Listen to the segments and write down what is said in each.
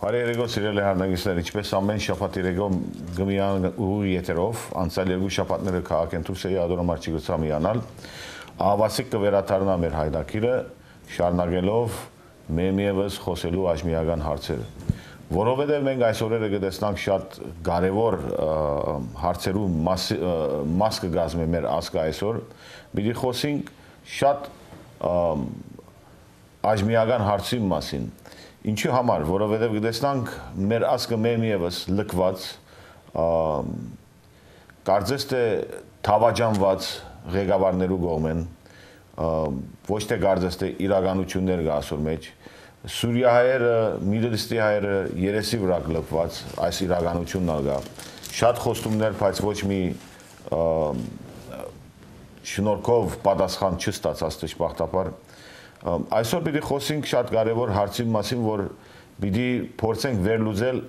Բարերեգո սիրելի հարնագիստներ, ինչպես ամեն շաբաթ երեգո գմիան ուղի եթերով, անցյալ երկու շաբաթները քաղաքեն դուրս էի ադորոմար չգծա միանալ, ահավասիկ կվերաթարնա մեր հայդակիրը, շարունակելով մեմիևս խոսելու աջմիական հարցերը։ Որովհետև մենք այս օրերը կտեսնանք շատ կարևոր հարցերու մաս կգազմի մեր ազգը այսօր, պիտի խոսենք շատ աջմիական հարցի մասին։ Ինչի համար, որովհետև կտեսնանք մեր ազգը մեմիևս լքված, կարծես թե թավաջանված ղեկավարներու կողմեն, ոչ թե կարծես թե իրականություններ կա այսօր մեջ, Սուրիահայերը, Միդլիստի հայերը երեսի վրա լքված այս իրականությունն ալգա, շատ խոստումներ, բայց ոչ մի շնորհքով պատասխան չստացած դժբախտաբար Այսօր պիտի խոսենք շատ կարևոր հարցի մասին, որ պիտի փորձենք վերլուծել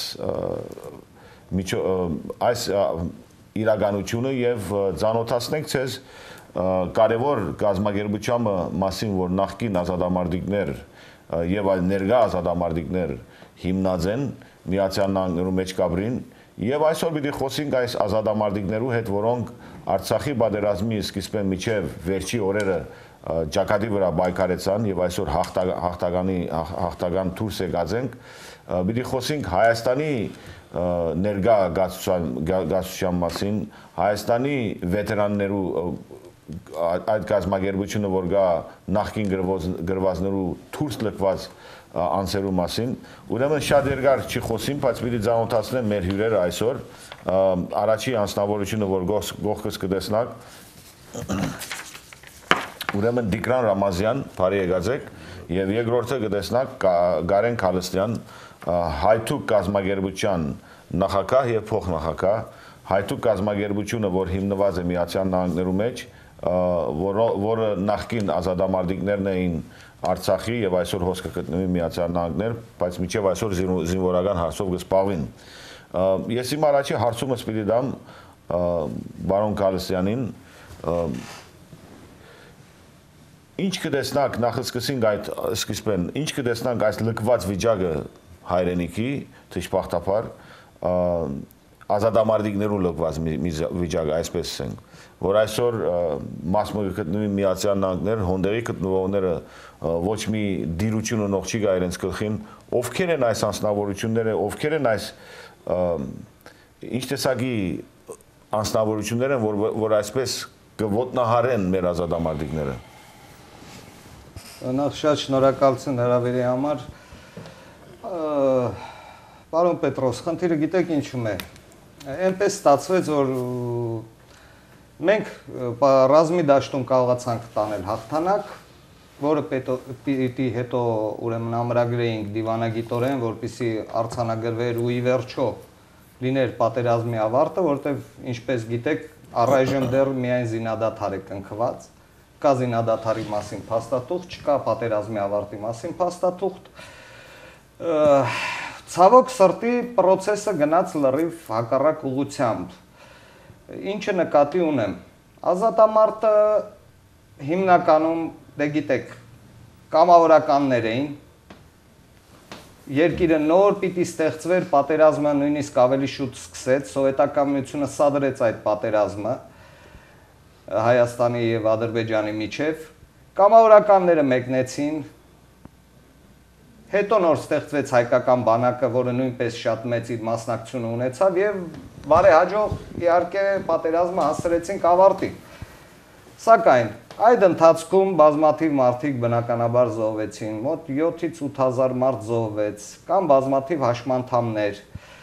այս իրականությունը եւ ծանոթացնենք ցեզ կարևոր գազագերբության մասին, որ նախկին ազատամարտիկներ եւ այլ ներկա ազատամարտիկներ հիմնած են Միացյալ Նահանգներու մեջ կաբրին եւ այսօր պիտի խոսենք այս ազատամարտիկներու հետ, որոնք Արցախի պատերազմի սկիզբեն միջև վերջի օրերը ճակատի վրա բայկարեցան եւ այսօր հաղթական դուրս եկած ենք պիտի խոսենք Հայաստանի ներկա գացության մասին Հայաստանի վետերաններու այդ գազագերբությունը որ գա նախկին գրվածներու դուրս լքված անձերու մասին ուրեմն շատ երկար չի խոսին բայց պիտի ծանոթացնեմ մեր հյուրերը այսօր առաջի անձնավորությունը որ գողքս կտեսնակ Ուրեմն Դիկրան Ռամազյան, բարի եկած եք, եւ երկրորդը կտեսնակ Գարեն Քալստյան, հայթուկ գազագերբության նախագահ եւ փոխնախագահ, հայթուկ գազագերբությունը, որ հիմնված է Միացյալ Նահանգներու մեջ, որը նախկին ազատամարտիկներն էին Արցախի եւ այսօր հոսքը գտնվի Միացյալ Նահանգներ, բայց մինչեւ այսօր զինվորական հարցով կսպաղվին։ Ես իմ առաջի հարցումս պիտի դամ բարոն Քալստյանին Ինչ կտեսնանք նախսկսենք այդ սկիզբեն, ինչ կտեսնանք այս լքված վիճակը հայրենիքի դժբախտաբար ազատամարտիկներու լքված վիճակը այսպես ասենք, որ այսօր մասը գտնվի Միացյալ Նահանգներ, հոնդերի գտնվողները ոչ մի դիրություն ունող չի գա իրենց գլխին, ովքեր են այս անձնավորությունները, ովքեր են այս ինչ տեսակի անձնավորություններ են, որ այսպես կոտնահարեն մեր ազատամարտիկները Նախ շատ շնորհակալություն հրավերի համար Պարոն Պետրոս, խնդիրը գիտեք ինչու՞մ է Այնպես ստացվեց, որ մենք ռազմի դաշտում կարողացանք տանել հաղթանակ, որը պիտի հետո ուրեմն ամրագրեինք դիվանագիտորեն, որպեսզի արձանագրվեր ու ի վերջո լիներ պատերազմի ավարտը, որտեղ ինչպես գիտեք, առայժմ դեռ միայն զինադադար է կնքված Կա զինադադարի մասին փաստաթուղթ, չկա պատերազմի ավարտի մասին փաստաթուղթ։ Ցավոք սրտի process-ը գնաց լրիվ հակառակ ուղղությամբ։ Ինչը նկատի ունեմ։ Ազատամարտը հիմնականում, դե գիտեք, կամավորականներ էին։ Երկիրը նոր պիտի ստեղծվեր, պատերազմը նույնիսկ ավելի շուտ սկսեց, սովետական միությունը սադրեց այդ պատերազմը։ Հայաստանի եւ Ադրբեջանի միջև կամավորականները մեկնեցին հետո նոր ստեղծվեց հայկական բանակը, որը նույնպես շատ մեծ իր մասնակցությունը ունեցավ եւ բարեհաջող իհարկե պատերազմը հասցրեցինք ավարտի։ Սակայն այդ ընթացքում բազմաթիվ մարդիկ բնականաբար զոհվեցին, մոտ 7-ից 8000 մարդ զոհվեց, կամ բազմաթիվ հաշմանդամներ։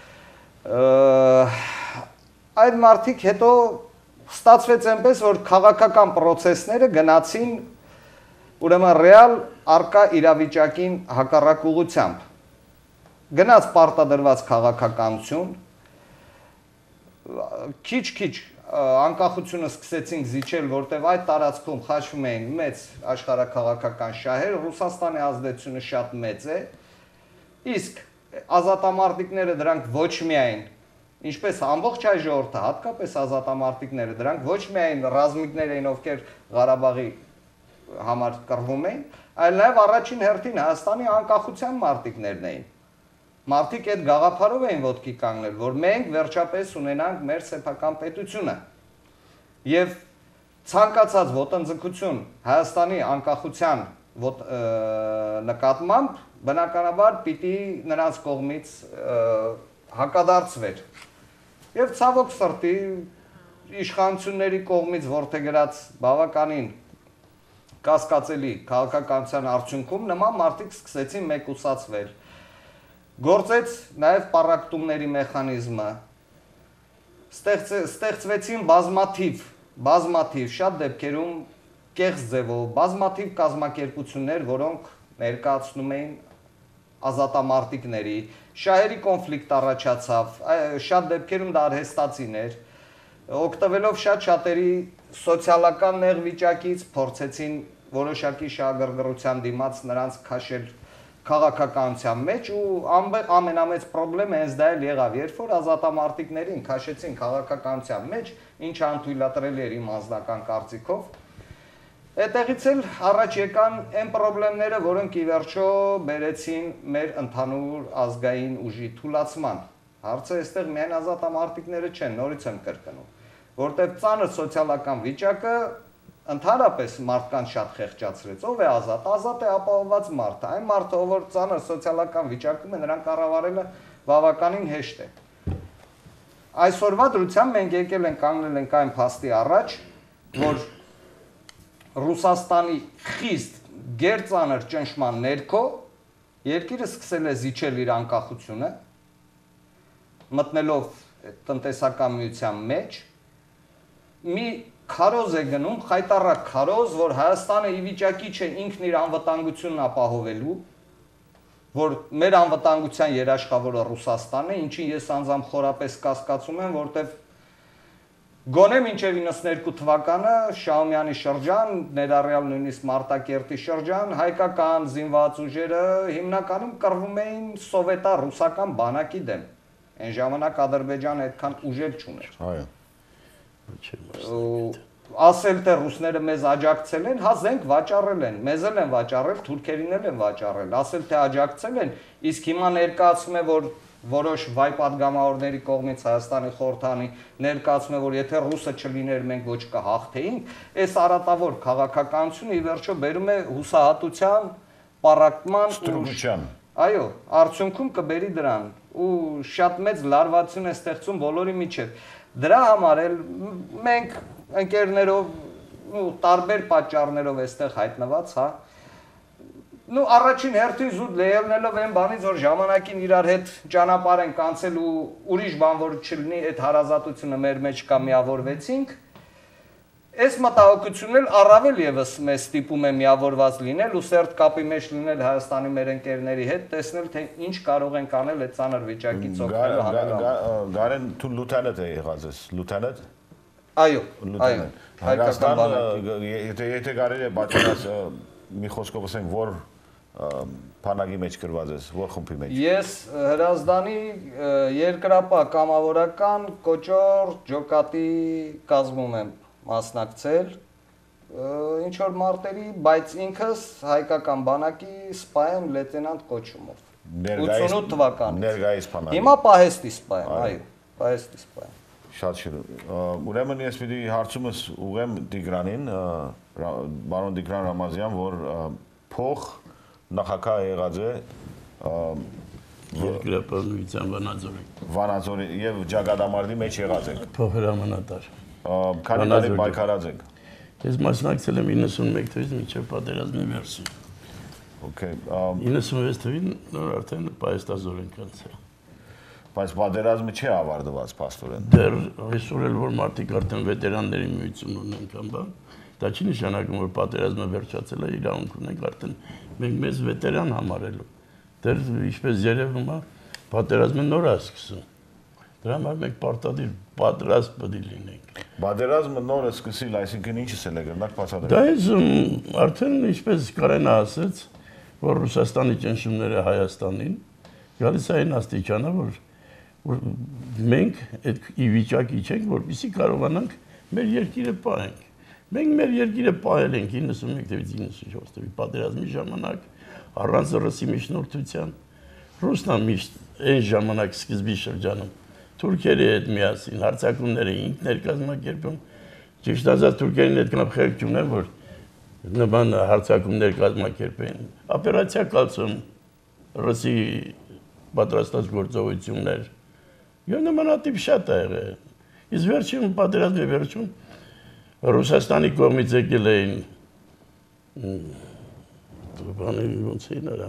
Այդ մարդիկ հետո Ստացվեց այնպես, որ քաղաքական process-ները գնացին ուրեմն ռեալ արկա իրավիճակին հակառակ ուղղությամբ։ Գնաց պարտադրված քաղաքականություն, քիչ-քիչ անկախությունը սկսեցինք զիջել, որտեղ այդ տարածքում խաչվում էին մեծ աշխարհաքաղաքական շահեր, Ռուսաստանի ազդեցությունը շատ մեծ է, իսկ ազատամարտիկները դրանք ոչ միայն Ինչպես ամբողջ հայ ժողովուրդը, հատկապես ազատամարտիկները, դրանք ոչ միայն ռազմիկներ էին, ովքեր Ղարաբաղի համար կռվում էին, այլ նաև առաջին հերթին Հայաստանի անկախության մարտիկներն էին։ մարդիկ այդ գաղափարով էին ոտքի կանգնել, որ մենք վերջապես ունենանք մեր սեփական պետությունը։ Եվ ցանկացած ոտնձգություն Հայաստանի անկախության նկատմամբ բնականաբար պիտի նրանց կողմից հակադարձվեր։ Եվ ցավոք սրտի իշխանությունների կողմից որդեգրած բավականին կասկածելի քաղաքականության արդյունքում նման մարդիկ սկսեցին մեկուսացվել։ Գործեց նաև պառակտումների մեխանիզմը, ստեղծվեցին բազմաթիվ շատ դեպքերում կեղծ ձևով բազմաթիվ կազմակերպություններ, որոնք ներկայացնում էին ազատամարտիկների, շահերի կոնֆլիկտ առաջացավ, շատ դեպքերում դա արհեստացիներ, օգտվելով շատ շատերի սոցիալական նեղ վիճակից փորձեցին որոշակի շահագրգռության դիմաց նրանց քաշել քաղաքականության մեջ ու ամենամեծ խնդրեմը հենց դա էլ եղավ, երբ որ ազատամարտիկներին քաշեցին քաղաքականության մեջ, ինչը անթույլատրելի էր իմ անձնական կարծիքով, այդտեղից էլ առաջ եկան այն խնդիրները, որոնք ի վերջո բերեցին մեր ընդհանուր ազգային ուժի թուլացման։ Հարցը այստեղ միայն ազատամարտիկները չեն, նորից եմ կրկնում, որտեղ ծանր սոցիալական վիճակը ընդհանրապես մարդկանց շատ խեղճացրեց։ Ով է ազատ։ Ազատ է ապահովված մարդը։ Այն մարդը, ով որ ծանր սոցիալական վիճակում է, նրան կառավարելը բավականին հեշտ է։ Այսօրվա դրությամբ մենք եկել ենք կանգնել ենք այն փաստի առաջ, որ Ռուսաստանի խիստ գերծանր ճնշման ներքո երկիրը սկսել է զիջել իր անկախությունը, մտնելով տնտեսական միության մեջ, մի քարոզ է գնում, խայտառակ քարոզ, որ Հայաստանը ի վիճակի չէ ինքն իր անվտանգությունն ապահովելու, որ մեր անվտանգության երաշխավորը Ռուսաստանն է, ինչին ես անձամբ խորապես կասկածում եմ, որտեղ գոնե մինչև 92 թվականը Շահումյանի շրջան, ներառյալ նույնիսկ Մարտակերտի շրջան, հայկական զինված ուժերը հիմնականում կռվում էին սովետա-ռուսական բանակի դեմ։ Այն ժամանակ Ադրբեջանը այդքան ուժեր չուներ։ Այո։ Ասել թե ռուսները մեզ աջակցել են, հա զենք վաճառել են, մեզ էլ են վաճառել, թուրքերին էլ են վաճառել, ասել թե աջակցել են, իսկ հիմա ներկայացում է, որ որոշ վայ պատգամավորների կողմից Հայաստանի խորհրդանի ներկայացում է, որ եթե ռուսը չլիներ մենք ոչ կհաղթեինք, այս արատավոր քաղաքականությունը ի վերջո բերում է հուսահատության, պառակտման, ստրուկության։ Այո, արդյունքում կբերի դրան ու շատ մեծ լարվածություն է ստեղծում բոլորի միջև։ Դրա համար էլ մենք ընկերներով ու տարբեր պատճառներով այստեղ հայտնված, հա, առաջին հերթին զուտ լեյելնելով այն բանից, որ ժամանակին իրար հետ ճանապարհ ենք անցել ու ուրիշ բան որ չլինի, այդ հարազատությունը մեր մեջ կա միավորվեցինք, այս մտահոգությունն էլ առավել եւս մեզ ստիպում է միավորված լինել ու սերտ կապի մեջ լինել Հայաստանի մեր ընկերների հետ, տեսնել թե ինչ կարող ենք անել այդ ծանր վիճակից օգնելու համար։ Գարեն դու լուտենանտ է եղած ես, լուտենանտ։ Այո, Հայաստանը եթե կարելի է բացառած մի խոսքով ասենք, որ բանակի մեջ գրված ես, որ խմբի մեջ։ Ես Հրազդանի երկրապահ կամավորական կոճոր ջոկատի կազմում եմ մասնակցել, ինչ որ մարտերի, բայց ինքս հայկական բանակի սպա եմ լեյտենանտ կոչումով։ 88 թվականից։ Ներկայիս բանակի։ Հիմա պահեստի սպա եմ, այո, պահեստի սպա եմ։ Շատ շնորհ։ Ուրեմն ես պիտի հարցումս ուղեմ Տիգրանին, բարոն Տիգրան Ռամազյան, որ փող նախագահ եղած է երկրապահության Վանաձորի եւ Ջագադամարտի մեջ եղած եք։ Փոխհրամանատար։ Քանի տարի պայքարած եք։ Ես մասնակցել եմ 91 թվականից մինչև պատերազմի վերջին։ Okay, 96 թվականին արդեն պայստազոր ենք անցել։ Բայց պատերազմը չի ավարտված փաստորեն։ Դեռ այսօր էլ որ մարդիկ արդեն վետերանների միություն ունեն կամ բան, դա չի նշանակում որ պատերազմը վերջացել է, իրավունք ունենք արդեն մենք մեզ վետերան համարելու։ Դեռ ինչպես երևում է, պատերազմը նոր է սկսում։ Դրա համար մենք պարտադիր պատրաստ պետք է լինենք։ Պատերազմը նոր է սկսել, այսինքն ինչը սել է գնանք բացատրել։ Դա is արդեն ինչպես Կարենը ասաց, որ Ռուսաստանի ճնշումները Հայաստանին գալիս է այն աստիճանը, որ մենք այդ ի վիճակի չենք, որպեսզի կարողանանք մեր երկիրը պահենք։ Մենք մեր երկիրը պահել ենք 91 թվականից 94 թվականի պատերազմի ժամանակ առանց ռուսի միջնորդության։ Ռուսնա միշտ այն ժամանակ սկզբի շրջանում թուրքերի հետ միասին հարձակումներ էին ներկազմակերպում։ Ճիշտ ասած թուրքերին այդքան խելք չունեն, որ նման հարձակումներ կազմակերպեն։ Օպերացիա Կալցում Ռուսի պատրաստած գործողություններ եւ նմանատիպ շատ ա եղել։ Իսկ վերջին պատերազմի վերջում Ռուսաստանի կողմից եկել էին բանը ոնց էին արա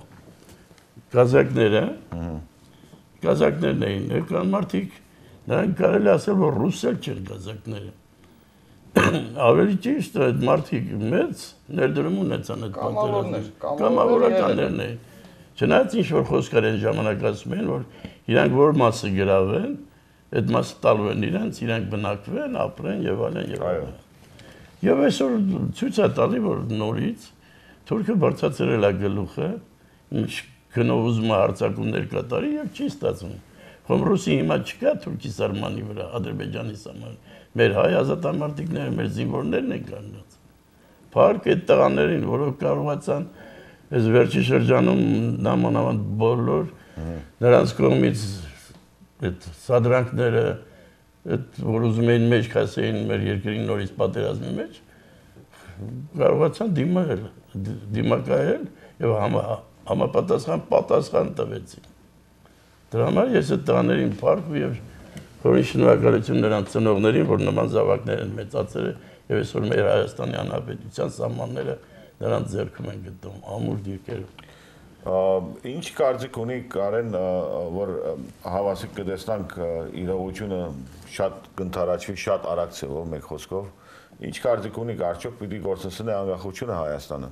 կազակներն էին, եկան մարդիկ, նրանք կարելի ասել, որ ռուսել չեն կազակները։ Ավելի ճիշտ այդ մարդիկ մեծ ներդրում ունեցան այդ պատերազմում, կամավորականներն էին։ Չնայած ինչ որ խոսքեր են ժամանակ ասում են, որ իրանք որ մասը գրավեն, այդ մասը տալվեն իրանք, իրանք բնակվեն, ապրեն եւ այլն եւ այլն։ Եվ այսօր ցույց է տալի, որ նորից թուրքը բարձրացրել է գլուխը, գնով ուզում է հարձակումներ կատարի եւ չի ստացվում։ Ռուսի հիմա չկա Թուրքի սահմանի վրա, Ադրբեջանի սահմանի։ Մեր հայ ազատամարտիկները, մեր զինվորներն են կանգնած։ Փառք այդ տղաներին, որոնք կարողացան այս վերջի շրջանում նամանավանդ բոլոր նրանց կողմից այդ սադրանքները, այդ որ ուզում էին մեջ քասեին մեր երկրին նորից պատերազմի մեջ, կարողացան դիմակայել եւ համապատասխան տվեցին։ Դրա համար ես այդ տղաներին փառք եւ խորին շնորհակալություն նրանց ծնողներին, որ նման զավակներ են մեծացրել եւ այսօր մեր Հայաստանի Հանրապետության սահմանները նրանց ձեռքում են գտնում, ամուր դիրքերում։ Ինչ կարծիք ունի Կարեն, որ հավասիկ կտեսնանք իրողությունը շատ կընթարաճվի, շատ արագ ծավալով մեկ խոսքով, ինչ կարծիք ունի արդյոք պիտի գործընծնի անկախությունը Հայաստանը։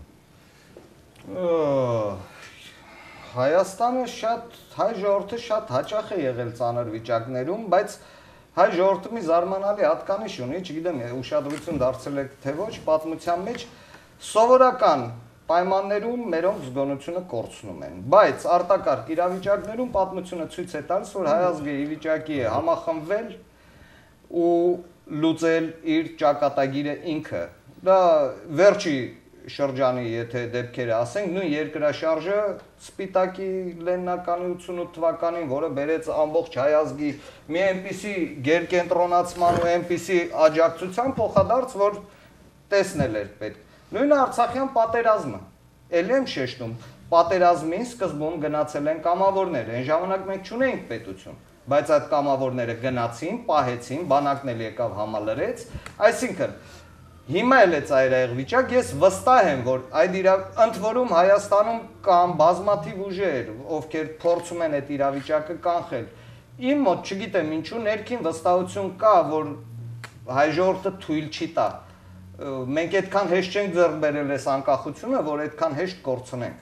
Հայաստանը հայ ժողովուրդը շատ հաճախ է եղել ծանր վիճակներում, բայց հայ ժողովուրդը մի զարմանալի հատկանիշ ունի, չգիտեմ, ուշադրություն դարձել եք թե ոչ, պատմության մեջ սովորական պայմաններում մերոնք զգոնությունը կորցնում են, բայց արտակարգ իրավիճակներում պատմությունը ցույց է տալիս, որ հայ ազգը ի վիճակի է համախմբվել ու լուծել իր ճակատագիրը ինքը։ Դա վերջի շրջանի, եթե դեպքերը ասենք, նույն երկրաշարժը Սպիտակի Լենինական 88 թվականին, որը բերեց ամբողջ հայ ազգի մի այնպիսի գերկենտրոնացման ու այնպիսի աջակցության փոխադարձ, որ տեսնել էր պետք։ Նույնը Արցախյան պատերազմը, ելի եմ շեշտում, պատերազմին սկզբում գնացել են կամավորներ, այն ժամանակ մենք չունեինք պետություն, բայց այդ կամավորները գնացին, պահեցին, բանակն էլ եկավ համալրեց, այսինքն հիմա էլ է ծայրահեղ վիճակ, ես վստահ եմ, որ ընդ որում Հայաստանում կան բազմաթիվ ուժեր, ովքեր փորձում են այդ իրավիճակը կանխել։ Իմ մոտ չգիտեմ ինչու ներքին վստահություն կա, որ հայ ժողովուրդը թույլ չի տա։ Մենք այդքան հեշտ չենք ձեռք բերել այս անկախությունը, որ այդքան հեշտ կորցնենք։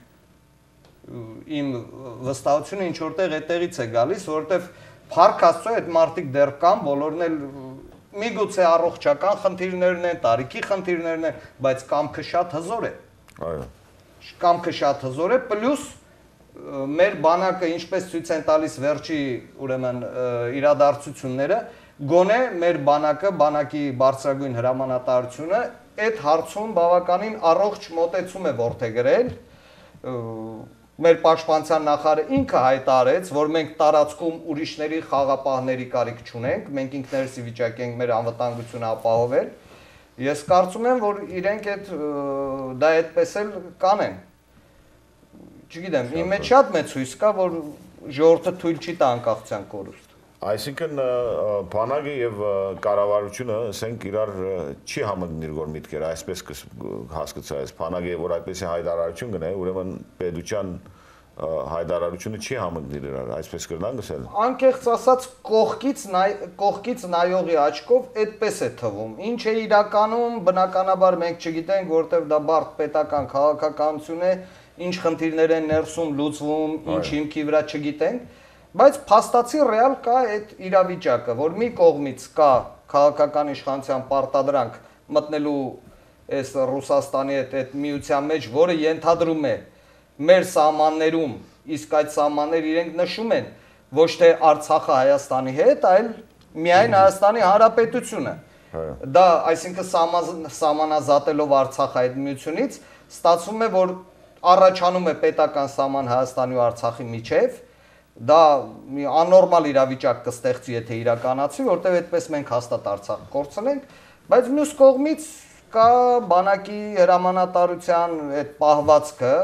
Իմ վստահությունը ինչ որտեղ այդտեղից է գալիս, որովհետև փառք Աստծո այդ մարդիկ դեռ կան, բոլորն էլ միգուցե առողջական խնդիրներն են, տարիքի խնդիրներն են, բայց կամքը շատ հզոր է։ Այո։ Կամքը շատ հզոր է, պլյուս մեր բանակը ինչպես ցույց են տալիս վերջի ուրեմն իրադարձությունները, գոնե մեր բանակի բարձրագույն հրամանատարությունը այդ հարցում բավականին առողջ մոտեցում է որդեգրել։ Մեր պաշտպանության նախարարը ինքը հայտարարեց, որ մենք տարածքում ուրիշների խաղապահների կարիք չունենք, մենք ինքներս ի վիճակի ենք մեր անվտանգությունը ապահովել։ Ես կարծում եմ, որ իրենք դա այդպես էլ կանեն։ Չգիտեմ, իմ մեջ շատ մեծ հույս կա, որ ժողովուրդը թույլ չի տա անկախության կորուստ։ Այսինքն բանակը եւ կառավարությունը ասենք իրար չի համընկնիր որ միտքերը, այսպես հասկացա ես, բանակը որ այդպես հայտարարություն գնա, ուրեմն պետության հայտարարությունը չի համընկնիր իրար, այսպես կրնան գսել։ Անկեղծ ասած կողքից նայողի աչքով այդպես է թվում։ Ինչ է իրականում, բնականաբար մենք չգիտենք, որտեղ դա բարդ պետական քաղաքականություն է, ինչ խնդիրներ են ներսում լուծվում, ինչ հիմքի վրա չգիտենք։ Բայց փաստացի ռեալ կա այդ իրավիճակը, որ մի կողմից կա քաղաքական իշխանության պարտադրանք մտնելու այս Ռուսաստանի այդ միության մեջ, որը ենթադրում է մեր սահմաններում, իսկ այդ սահմանները իրենք նշում են ոչ թե Արցախը Հայաստանի հետ, այլ միայն Հայաստանի Հանրապետությունը։ Դա, այսինքն սահմանազատելով Արցախը այդ միությունից, ստացվում է, որ առաջանում է պետական սահման Հայաստանի ու Արցախի միջև, դա մի աննորմալ իրավիճակ կստեղծի, եթե իրականացվի, որտեղ այդպես մենք հաստատ Արցախ կորցնենք, բայց մյուս կողմից կա բանակի հրամանատարության այդ պահվածքը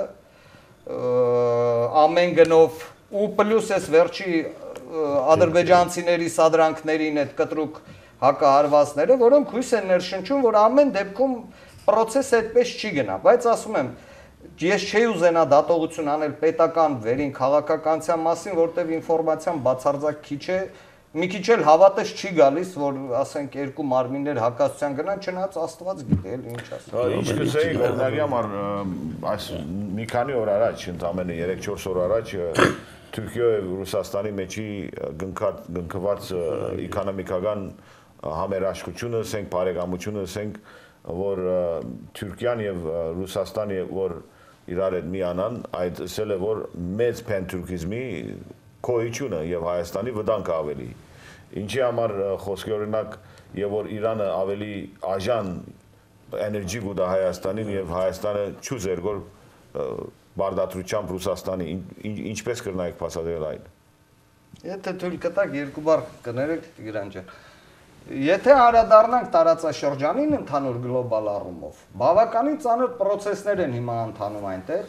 ամեն գնով ու պլյուս էս վերջի ադրբեջանցիների սադրանքներին այդ կտրուկ հակահարվածները, որոնք հույս են ներշնչում, որ ամեն դեպքում process-ը այդպես չի գնա, բայց ասում եմ, ես չէի ուզենա դատողություն անել պետական վերին քաղաքականության մասին, որտեղ ինֆորմացիան բացարձակ քիչ է, մի քիչ էլ հավատես չի գալիս, որ ասենք երկու մարմիններ հակասության գնան, չնայած Աստված գիտե, էլ ինչ ասեմ։ Ինչ կսեի, օրինակի համար այս մի քանի օր առաջ, ընդամենը 3-4 օր առաջ Թուրքիայի եւ Ռուսաստանի մեջի գնքված էկոնոմիկական համերաշխությունը, ասենք բարեկամությունը, ասենք որ Թուրքիան եւ Ռուսաստանը որ իրար հետ միանան, այդ ասել է որ մեծ փեն-թուրքիզմի կոյությունը եւ Հայաստանի վտանգը ավելի։ Ինչի համար խոսքի օրինակ եւ որ Իրանը ավելի աժան էներգի գուտա Հայաստանին եւ Հայաստանը չուզեր որ բարդատրությամբ Ռուսաստանի ինչպես կրնայեք փաստադրել այն։ Եթե թույլ կտակ երկու բառ կներեք Տիգրան ջան։ Եթե անդրադառնանք տարածաշրջանին ընդհանուր գլոբալ առումով, բավականին ծանր process-ներ են հիմա ընթանում այնտեղ։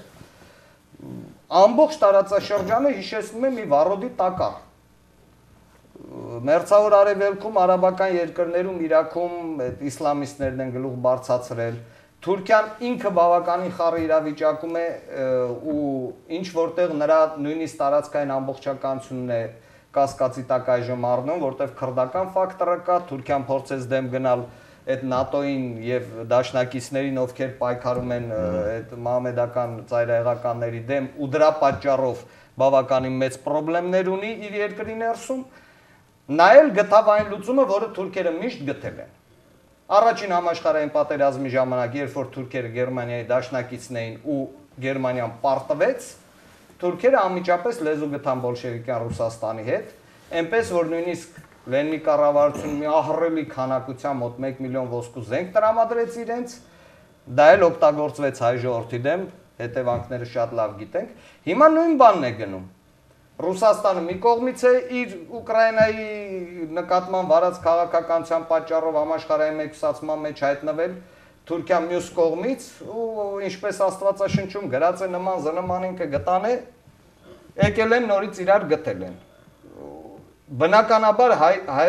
Ամբողջ տարածաշրջանը հիշեցնում է մի վառոդի տակառ։ Մերձավոր արևելքում արաբական երկրներում Իրաքում այդ իսլամիստներն են գլուխ բարձրացրել։ Թուրքիան ինքը բավականին խառը իրավիճակում է ու ինչ որտեղ նրա նույնիսկ տարածքային ամբողջականությունն է կասկածի տակ այժմ առնում, որտեղ քրդական ֆակտորը կա, Թուրքիան փորձեց դեմ գնալ այդ ՆԱՏՕ-ին եւ դաշնակիցներին, ովքեր պայքարում են այդ մահմեդական ծայրահեղականների դեմ ու դրա պատճառով բավականին մեծ խնդիրներ ունի իր երկրի ներսում, նայել գտավ այն լուծումը, որը թուրքերը միշտ գտել են։ Առաջին համաշխարհային պատերազմի ժամանակ, երբ որ թուրքերը Գերմանիայի դաշնակիցն էին ու Գերմանիան պարտվեց, թուրքերը անմիջապես լեզու գտան բոլշևիկյան Ռուսաստանի հետ, այնպես որ նույնիսկ Լենինի կառավարությունը մի ահռելի քանակությամբ մոտ 1 միլիոն ոսկու զենք տրամադրեց իրենց, դա էլ օգտագործվեց հայ ժողովրդի դեմ, հետևանքները շատ լավ գիտենք։ Հիմա նույն բանն է գնում։ Ռուսաստանը մի կողմից է իր Ուկրաինայի նկատմամբ վարած քաղաքականության պատճառով համաշխարհային մեկուսացման մեջ հայտնվել, Թուրքիան մյուս կողմից ու ինչպես Աստվածաշնչում գրած է նման զնմանին կգտան է, եկել են նորից իրար գտել են։ Բնականաբար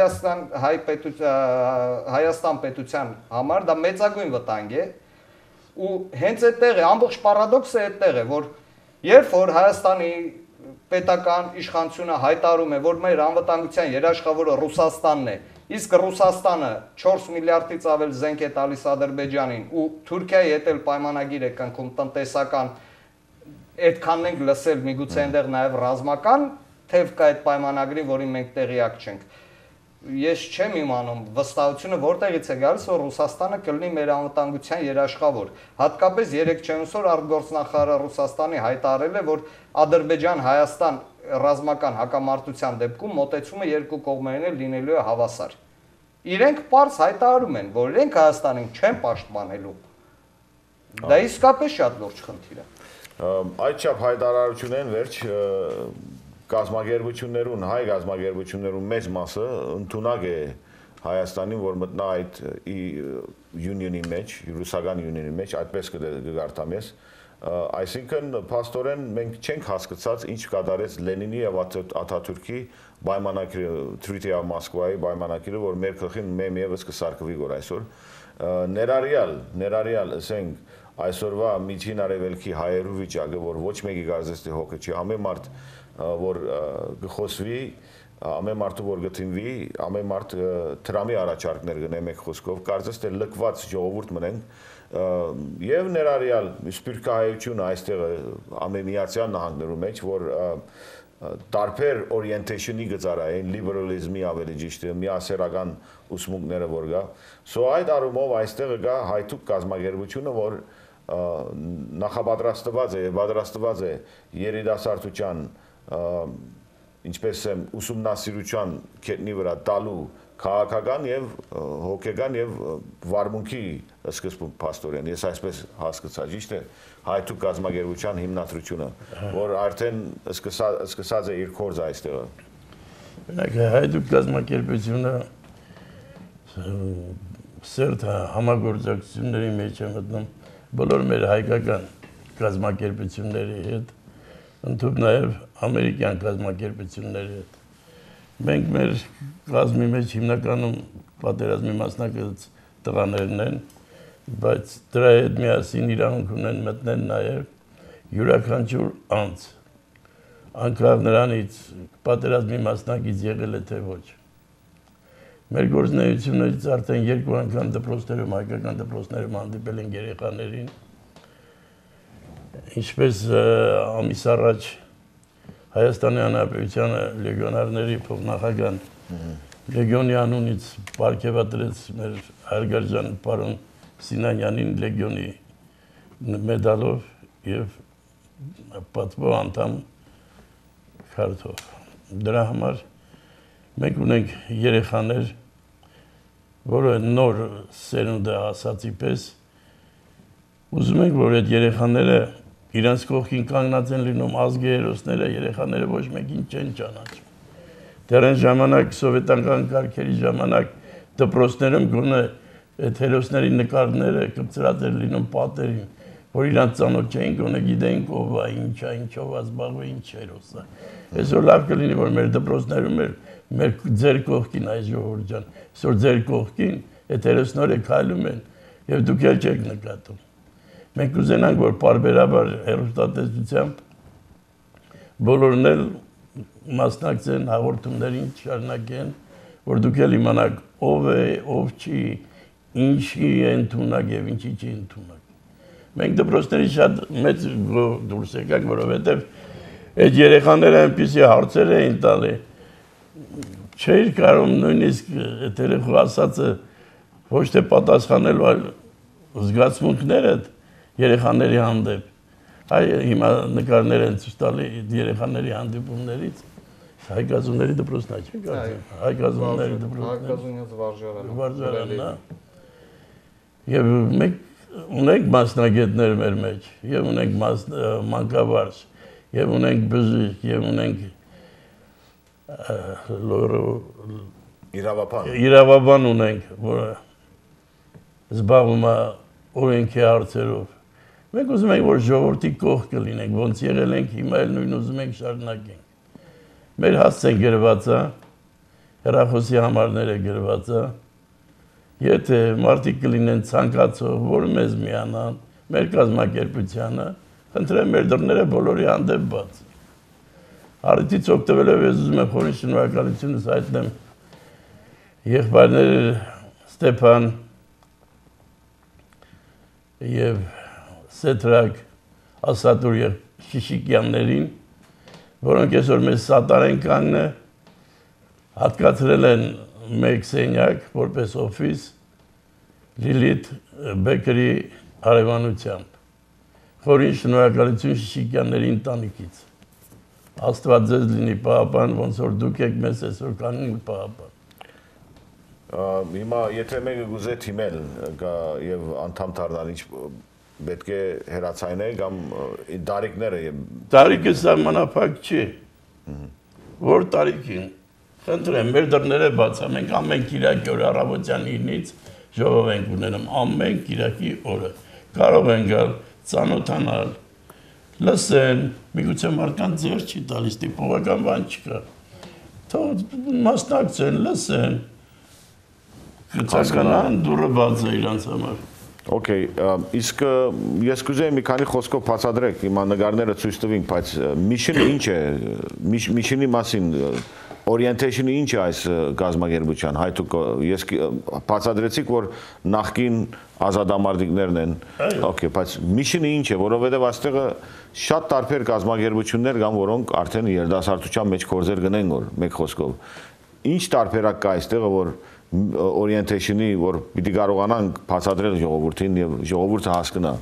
Հայաստան պետության համար դա մեծագույն վտանգ է ու հենց այդտեղ է, ամբողջ պարադոքսը այդտեղ է, որ երբ որ Հայաստանի պետական իշխանությունը հայտարարում է, որ մեր անվտանգության երաշխավորը Ռուսաստանն է, իսկ Ռուսաստանը 4 միլիարդից ավել զենք է տալիս Ադրբեջանին ու Թուրքիայի հետ էլ պայմանագիր է կնքում տնտեսական, այդքանն ենք լսել, միգուցե այնտեղ նաև ռազմական թեև կա այդ պայմանագրի, որին մենք տեղյակ չենք։ Ես չեմ իմանում վստահությունը որտեղից է գալիս, որ Ռուսաստանը կլինի մեր անվտանգության երաշխավոր։ Հատկապես 3 օր արտգործնախարարը Ռուսաստանի հայտարարել է, որ Ադրբեջան-Հայաստան ռազմական հակամարտության դեպքում մոտեցումը երկու կողմերին էլ լինելու է հավասար։ Իրենք պարզ հայտարարում են, որ իրենք Հայաստանին չեն պաշտպանելու։ Դա իսկապես շատ լուրջ խնդիր է։ Այդչափ հայտարարություն են վերջ գազագերբություններուն, հայ գազագերբություններուն մեծ մասը ընդունակ է Հայաստանին, որ մտնա այդ յունիոնի մեջ, ռուսական յունիոնի մեջ, այդպես կգարտամ ես։ Այսինքն, փաստորեն մենք չենք հասկացած ինչ կատարեց Լենինի եւ Աթաթուրքի պայմանագիրը, Treaty of Moscow-ի պայմանագիրը, որ մեր գլխին մեմ եւս կսարկվի գոր այսօր։ Ներառյալ, ասենք, այսօրվա միջին արևելքի հայերու վիճակը, որ ոչ մեկի կարծես թե հոգը չի, ամեն մարդ որ գխոսվի, ամեն մարդու որ գտնվի, ամեն մարդ տրամի առաջարկներ գնե մեկ խոսքով, կարծես թե լքված ժողովուրդ մնենք եւ ներառյալ սպիրկայությունը այստեղ ամենիացիան նահանգներում մեջ, որ տարբեր օրիենտեյշնի գծարային, լիբերալիզմի ավելի ճիշտ է, միասերական ուսմունքները որ գա, սո այդ առումով այստեղ գա հայթուկ կազմակերպությունը, որ նախապատրաստված է երիտասարդության ինչպես եմ ուսումնասիրության կետնի վրա տալու քաղաքական եւ հոգեգան եւ վարմունքի սկզբում փաստորեն ես այսպես հասկացա ճիշտ է հայտու գազագերբության հիմնադրությունը որ արդեն սկսած է իր կորձը այստեղ հայտու գազագերբությունը սերտ համագործակցությունների մեջ է մտնում բոլոր մեր հայկական գազագերբությունների հետ ընդհանուր նաեւ ամերիկյան գազագերբությունների հետ մենք մեր կազմի մեջ հիմնականում պատերազմի մասնակից տղաներն են, բայց դրա հետ միասին իրավունք ունեն մտնել նաև յուրաքանչյուր անձ, անկախ նրանից պատերազմի մասնակից եղել է թե ոչ։ Մեր գործունեությունից արդեն 2 անգամ դպրոցներում, հայկական դպրոցներում հանդիպել են երեխաներին, ինչպես ամիս առաջ Հայաստանի Հանրապետության լեգիոնարների փոխնախագահան լեգիոնի անունից պարգևատրեց մեր հարգարժան պարոն Սինանյանին լեգիոնի մեդալով եւ պատվո անդամ քարտով։ Դրա համար մենք ունենք երեխաներ, որը նոր սերունդ է ասացի պես, ուզում ենք, որ այդ երեխաները իրանց կողքին կանգնած են լինում ազգերոսները, երեխաները ոչ մեկին չեն ճանաչում։ Դեռ այն ժամանակ սովետական կարգերի ժամանակ դպրոցներում գոնե այդ հերոսների նկարները կպցրած էր լինում պատերին, որ իրանց ծանոթ չէին, գոնե գիտեին ով է, ինչա, ինչով ազբաղ է, ինչ հերոս է։ Այսօր լավ կլինի, որ մեր դպրոցներում մեր ձեր կողքին այս ժողովուրդ ջան, այսօր ձեր կողքին այդ հերոսները քայլում են եւ դուք էլ չեք նկատում։ Մենք ուզենանք, որ պարբերաբար հեռուստատեսությամբ բոլորն էլ մասնակցեն հաղորդումներին շարունակեն, որ դուք էլ իմանաք ով է, ով չի, ինչի է ընդունակ եւ ինչի չի ընդունակ։ Մենք դպրոցների շատ մեծ դուրս եկանք, որովհետեւ այդ երեխաները այնպիսի հարցեր էին տալի, չէր կարող նույնիսկ այդ երեխու ասածը ոչ թե պատասխանել, այլ զգացմունքները երեխաների հանդեպ, հիմա նկարներ են ցույց տալի երեխաների հանդիպումներից, հայկազունների դպրոցն է, չէ՞, հայկազունների դպրոցն։ Հայկազունյաց վարժարանն է։ Եվ մենք ունենք մասնագետներ մեր մեջ, եւ ունենք մանկավարժ, եւ ունենք բժիշկ, եւ ունենք իրավաբան ունենք, որը զբաղվում է օրենքի հարցերով։ Մենք ուզում ենք, որ ժողովրդի կողքը լինենք, ոնց եղել ենք, հիմա էլ նույն ուզում ենք շարունակենք։ Մեր հասցեն գրված է, հեռախոսի համարները գրված է, եթե մարդիկ կլինեն ցանկացող, որ մեզ միանան, մեր կազմակերպությանը, խնդրեմ մեր դռները բոլորի հանդեպ բաց։ Առիթից օգտվելով ես ուզում եմ խորին շնորհակալությունս հայտնեմ եղբայրներ Ստեփան եւ Սեթրակ Ասատուր եւ Շիշիկյաններին, որոնք այսօր մեզ սատար են կանգնել, հատկացրել են մեկ սենյակ որպես օֆիս Լիլիթ Բեկերի արևանությամբ։ Խորին շնորհակալություն Շիշիկյանների ընտանիքից։ Աստված ձեզ լինի պահապան, ոնց որ դուք եք մեզ այսօր կանգնել պահապան։ Հիմա եթե մեկը գուզե թիմել եւ անդամ դառնալ ինչ պետք է հերացայինե կամ տարիքները տարիքը սահմանափակ չի որ տարիքին խնդրեմ մեր դռները բաց են մենք ամեն կիրակի օրը առավոտյան 9-ից ժողով ենք ունենում ամեն կիրակի օրը կարող են գալ ծանոթանալ լսեն միգուցե մարդկանց ձեր չի տալիս տիպովական բան չկա թող մասնակցեն լսեն հասկանան դուրը բաց է իրանց համար Okay, իսկ ես կուզեի մի քանի խոսքով բացատրեք, հիմա նկարները ցույց տվին, բայց միշինը ինչ է, միշինի մասին orientation-ը ինչ է այս գազագերբության, հայտուկ ես բացատրեցիք, որ նախկին ազատամարտիկներն են, okay, բայց միշինը ինչ է, որովհետև այստեղը շատ տարբեր գազագերբություններ կան, որոնք արդեն երիտասարդության մեջ կորձեր գնեն, որ մեկ խոսքով, ինչ տարբերակ կա այստեղը, որ orientation-ի, որ պիտի կարողանանք բացատրել ժողովրդին եւ ժողովուրդը հասկանա։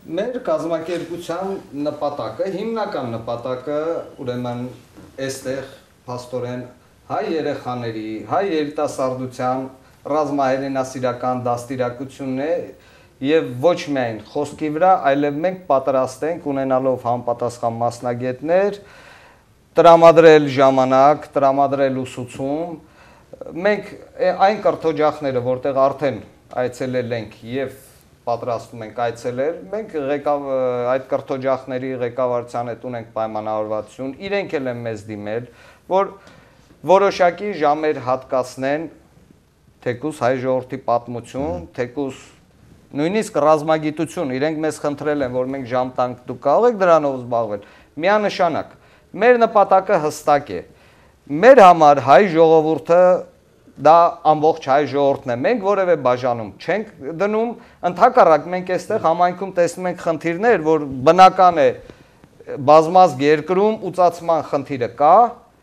Մեր կազմակերպության նպատակը, հիմնական նպատակը, ուրեմն այստեղ փաստորեն հայ երեխաների, հայ երիտասարդության ռազմահայրենասիրական դաստիարակությունն է եւ ոչ միայն խոսքի վրա, այլև մենք պատրաստ ենք ունենալով համապատասխան մասնագետներ, տրամադրել ժամանակ, տրամադրել ուսուցում, մենք այն կրթօջախները, որտեղ արդեն այցելել ենք եւ պատրաստում ենք այցելել, մենք այդ կրթօջախների ղեկավարության հետ ունենք պայմանավորվածություն, իրենք էլ են մեզ դիմել, որ որոշակի ժամեր հատկացնեն թեկուզ հայ ժողովրդի պատմություն, թեկուզ նույնիսկ ռազմագիտություն, իրենք մեզ խնդրել են, որ մենք ժամ տանք, դուք կարող եք դրանով զբաղվել, միանշանակ, մեր նպատակը հստակ է, մեր համար հայ ժողովուրդը դա ամբողջ հայ ժողովուրդն է, մենք որևէ բաժանում չենք դնում, ընդհակառակ մենք այստեղ համայնքում տեսնում ենք խնդիրներ, որ բնական է բազմազգ երկրում ուծացման խնդիրը կա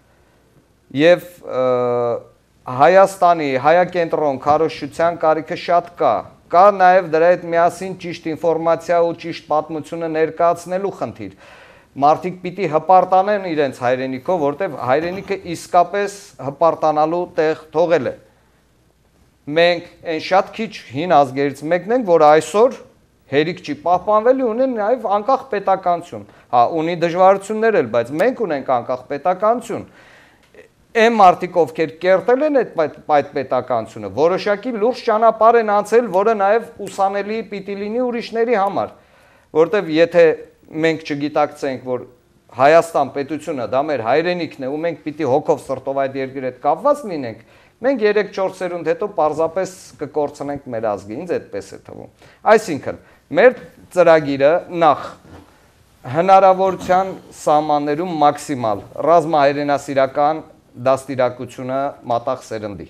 եւ Հայաստանի հայակենտրոն քարոզչության կարիքը շատ կա նաև դրա հետ միասին ճիշտ ինֆորմացիա ու ճիշտ պատմությունը ներկայացնելու խնդիր։ Մարդիկ պիտի հպարտանեն իրենց հայրենիքով, որտեղ հայրենիքը իսկապես հպարտանալու տեղ թողել է։ Մենք այն շատ քիչ հին ազգերից մեկն ենք, որ այսօր հերիք չի պահպանվել ու ունեն նաև անկախ պետականություն։ Հա, ունի դժվարություններ էլ, բայց մենք ունենք անկախ պետականություն։ Այն մարդիկ, ովքեր կերտել են այդ պետականությունը, որոշակի լուրջ ճանապարհ են անցել, որը նաև ուսանելի պիտի լինի ուրիշների համար, որտեվ եթե մենք չգիտակցենք, որ Հայաստան պետությունը դա մեր հայրենիքն է ու մենք պիտի հոգով սրտով այդ երկրի հետ կապված լինենք, մենք 3-4 սերունդ հետո պարզապես կկորցնենք մեր ազգը, ինձ այդպես է թվում։ Այսինքն, մեր ծրագիրը նախ հնարավորության սահմաններում մաքսիմալ ռազմահայրենասիրական դաստիարակությունը մատաղ սերնդի։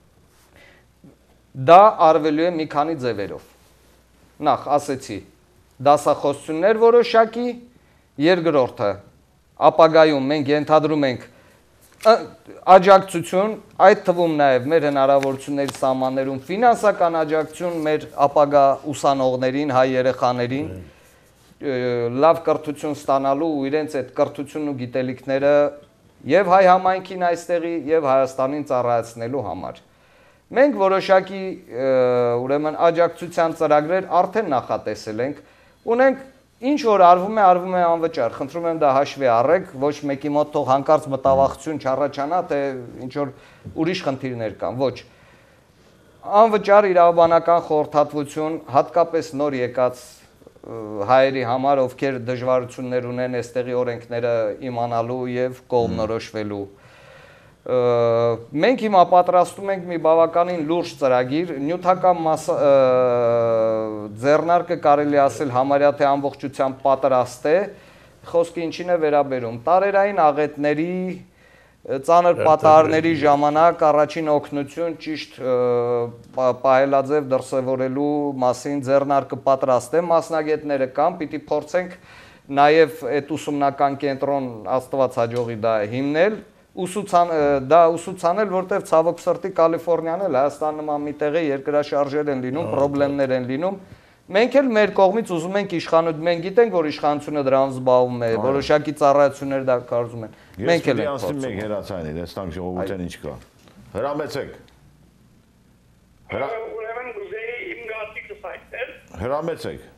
Դա արվելու է մի քանի ձևերով։ Նախ ասեցի, դասախոսություններ որոշակի, երկրորդը ապագայում մենք ենթադրում ենք աջակցություն, այդ թվում նաև մեր հնարավորությունների սահմաններում ֆինանսական աջակցություն մեր ապագա ուսանողներին, հայ երեխաներին, լավ կրթություն ստանալու ու իրենց այդ կրթությունն ու գիտելիքները եւ հայ համայնքին այստեղի եւ Հայաստանին ծառայեցնելու համար։ Մենք որոշակի ուրեմն աջակցության ծրագրեր արդեն նախատեսել ենք, ունենք ինչ որ արվում է անվճար, խնդրում եմ դա հաշվի առեք, ոչ մեկի մոտ թող հանկարծ մտավախություն չառաջանա, թե ինչ որ ուրիշ խնդիրներ կան, ոչ։ Անվճար իրավաբանական խորհրդատվություն, հատկապես նոր եկած հայերի համար, ովքեր դժվարություններ ունեն այստեղի օրենքները իմանալու եւ կողմնորոշվելու։ Մենք հիմա պատրաստում ենք մի բավականին լուրջ ծրագիր, նյութական ձեռնարկը կարելի ասել համարյա թե ամբողջությամբ պատրաստ է, խոսքը ինչին է վերաբերում, տարերային աղետների, ծանր պատահարների ժամանակ առաջին օգնություն ճիշտ պահելաձև դրսևորելու մասին ձեռնարկը պատրաստ է, մասնագետները կան, պիտի փորձենք նաև այդ ուսումնական կենտրոն Աստված հաջողի դա հիմնել, դա ուսուցանել, որտեղ ցավոք սրտի Կալիֆոռնիան էլ Հայաստան նման մի տեղ է, երկրաշարժեր են լինում, խնդիրներ են լինում։ Մենք էլ մեր կողմից ուզում ենք իշխանություն, մենք գիտենք, որ իշխանությունը դրանով զբաղվում է, որոշակի ծառայություններ դա կարծում են։ Մենք էլ ենք փորձում։ Մենք հերացանի, տեսնանք ժողովուրդն ինչ կա։ Հրամեցեք։ Ուրեմն գուզեի իմ գարտիկը սայտել։ Հրամեցեք։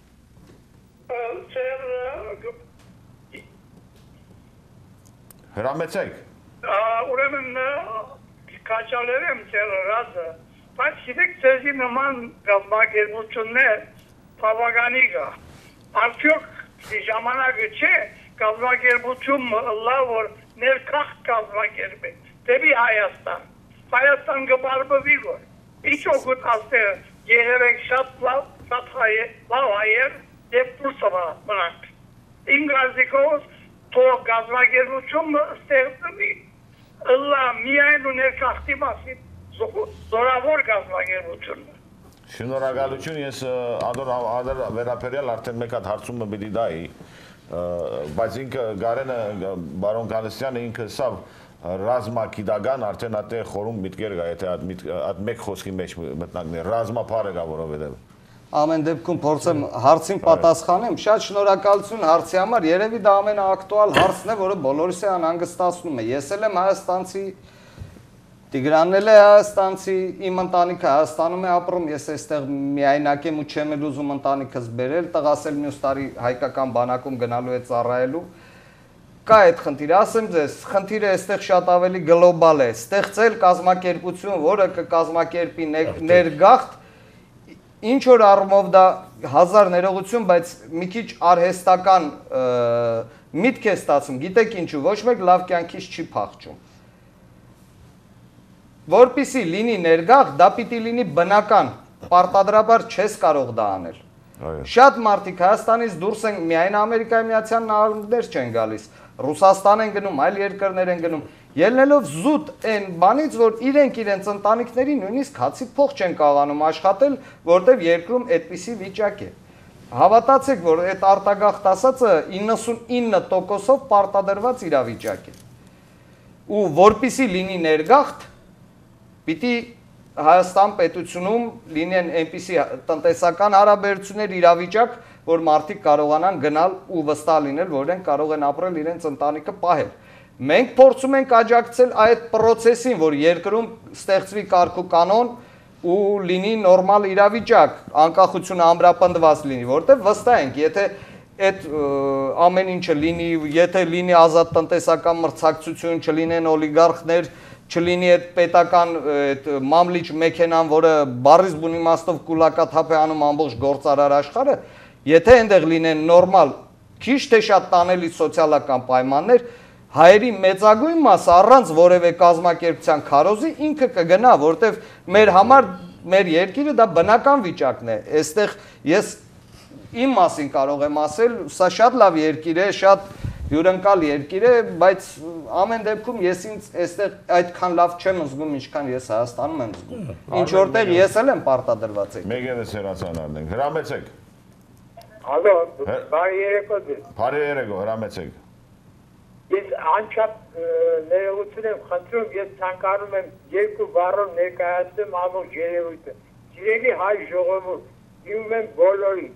Հրամեցեք։ Ուրեմն կաչալեր եմ ձեր ռազը, բայց գիտեք ձեզի նման գազམ་ակերպություններ բավականի կա։ Արդյոք ժամանակը չէ գազམ་ակերպություն լավ որ ներքախ գազམ་ակերպել դեպի Հայաստան։ Հայաստան գբարբվի գոր։ Ինչ օգուտ ասել երևեք շատ լավ հայեր եւ դուրսվա մնանք։ Իմ գազիկոս թող գազམ་ակերպությունը ստեղծվի։ Ըլլա միայն ու ներքախտի մասին զորավոր գազམ་ակերպությունը։ Շնորհակալություն, ես ադոր վերապերյալ արդեն մեկ հատ հարցումը պիտի դայի, բայց ինքը Գարենը, բարոն Գալստյանը ինքը սավ ռազմագիտական արդեն այդտեղ խորում միտքեր կա, եթե այդ մեկ խոսքի մեջ մտնանք, ռազմապարը կա, որովհետև ամեն դեպքում փորձեմ հարցին պատասխանեմ։ Շատ շնորհակալություն հարցի համար։ Երևի դա ամենաակտուալ հարցն է, որը բոլորիս է անհանգստացնում է։ Ես էլ եմ հայաստանցի, Տիգրանն էլ է հայաստանցի, իմ ընտանիքը Հայաստանում է ապրում, ես այստեղ միայնակ եմ ու չեմ էլ ուզում ընտանիքս բերել, տղաս էլ մյուս տարի հայկական բանակում գնալու է ծառայելու։ Կա այդ խնդիրը, ասեմ ձեզ, խնդիրը այստեղ շատ ավելի գլոբալ է։ Ստեղծել կազմակերպություն, որը կկազմակերպի ներգաղթ, ինչ որ առումով դա հազար ներողություն, բայց մի քիչ արհեստական միտք է ստացում, գիտեք ինչու, ոչ մեկ լավ կյանքից չի փախչում։ Որպիսի լինի ներգաղթ, դա պիտի լինի բնական, պարտադրաբար չես կարող դա անել։ Շատ մարդիկ Հայաստանից դուրս են, միայն Ամերիկայի Միացյալ Նահանգներ չեն գալիս, Ռուսաստան են գնում, այլ երկրներ են գնում, ելնելով զուտ այն բանից, որ իրենց ընտանիքների նույնիսկ հացի փող չեն կարողանում աշխատել, որտեղ երկրում այդպիսի վիճակ է։ Հավատացեք, որ այդ արտագաղթ ասածը 99%-ով պարտադրված իրավիճակ է։ Ու որպիսի լինի ներգաղթ, պիտի Հայաստան պետությունում լինեն այնպիսի տնտեսական հարաբերություններ իրավիճակ, որ մարդիկ կարողանան գնալ ու վստահ լինել, որ իրենք կարող են ապրել իրենց ընտանիքը պահել։ Մենք փորձում ենք աջակցել այդ process-ին, որ երկրում ստեղծվի կարգ ու կանոն ու լինի նորմալ իրավիճակ, անկախությունը ամրապնդված լինի, որտեղ վստահ ենք, եթե այդ ամեն ինչը լինի, եթե լինի ազատ տնտեսական մրցակցություն, չլինեն օլիգարխներ, չլինի այդ պետական մամլիչ մեքենան, որը բառից բուն իմաստով կուլակաթափ է անում ամբողջ գործարար աշխարհը, եթե այնտեղ լինեն նորմալ, քիչ թե շատ տանելի սոցիալական պայմաններ, հայերի մեծագույն մասը առանց որևէ կազմակերպության քարոզի ինքը կգնա, որտեվ մեր համար մեր երկիրը դա բնական վիճակն է։ Այստեղ ես իմ մասին կարող եմ ասել, սա շատ լավ երկիր է, շատ հյուրընկալ երկիր է, բայց ամեն դեպքում ես ինձ այստեղ այդքան լավ չեմ զգում, ինչքան ես Հայաստանում եմ զգում։ Ինչ որտեղ ես էլ եմ պարտադրված եք։ Մեկ ևս հեռացանալն ենք, հրամեցեք։ Ալո, բարի երեկո ձեզ։ Բարի երեկո, հրամեցեք։ Ես անչափ ներողություն եմ խնդրում, ես ցանկանում եմ երկու բառով ներկայացնեմ ամբողջ երևույթը։ Սիրելի հայ ժողովուրդ, դիմում եմ բոլորին։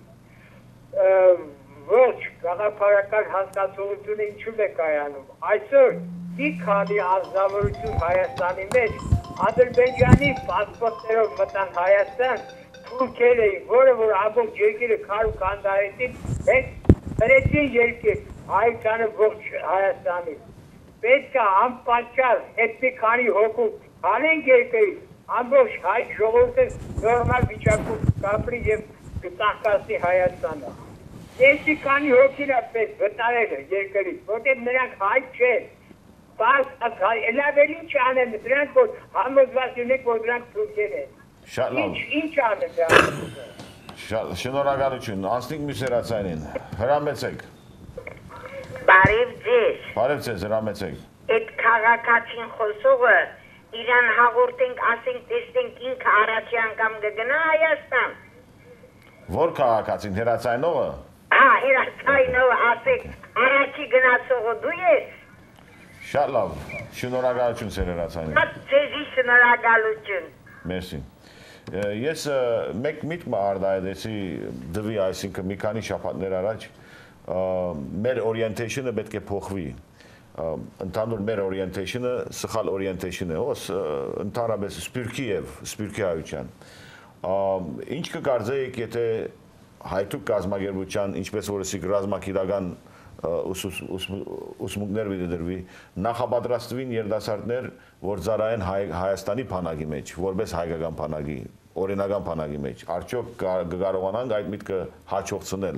Ոչ, գաղափարական հասկացողությունը ինչու՞մ է կայանում։ Այսօր մի քանի ազնվորություն Հայաստանի մեջ Ադրբեջանի պասպորտներով մտան Հայաստան, թուրքեր էին, որը որ ամբողջ երկիրը քար ու կանդարեցին, մենք դրեցին երկիր հայկանը ողջ Հայաստանից։ Պետք է անպատճառ այդ մի քանի հոգու հանենք երկրից, ամբողջ հայ ժողովուրդը նորմալ վիճակում կապրի եւ կտակասի Հայաստանը։ Ես քանի հոգին է պետք վտարել երկրից, որտեղ նրանք հայ չեն։ Բայց լավ էլ ինչ անեն, դրանք որ համոզված յունեք, որ դրանք թուրքեր են։ Շատ լավ։ Ինչ անեն դրանք։ Շնորհակալություն, անցնենք մյուս հեռացանին, հրամեցեք։ Բարև ձեզ։ Բարև ձեզ, հրամեցեք։ Այդ քաղաքացին խոսողը իրան հաղորդենք, ասենք, տեսնենք ինքը առաջի անգամ կգնա Հայաստան։ Որ քաղաքացին հեռացայնողը։ Հերացայնովը ասեք, առաջի գնացողը դու ես։ Շատ լավ, շնորհակալություն ձեր հեռացանին։ Ձեզի շնորհակալություն։ Մերսի։ Ես մեկ միտք արտահայտեցի դվի, այսինքն մի քանի շաբաթներ առաջ մեր orientation-ը պետք է փոխվի։ Ընդհանուր մեր orientation-ը սխալ orientation է, ընդհանրապես սպյուրքի եւ սպյուրքի հայության։ Ինչ կկարծեիք, եթե հայտուկ կազմակերպության, ինչպես որ ասիկ ռազմագիտական ուսմունքներ դրվի, նախապատրաստվին երիտասարդներ, որ ծառայեն Հայաստանի բանակի մեջ, որպես հայկական բանակի, օրինական բանակի մեջ, արդյոք կկարողանանք այդ միտքը հաջողցնել։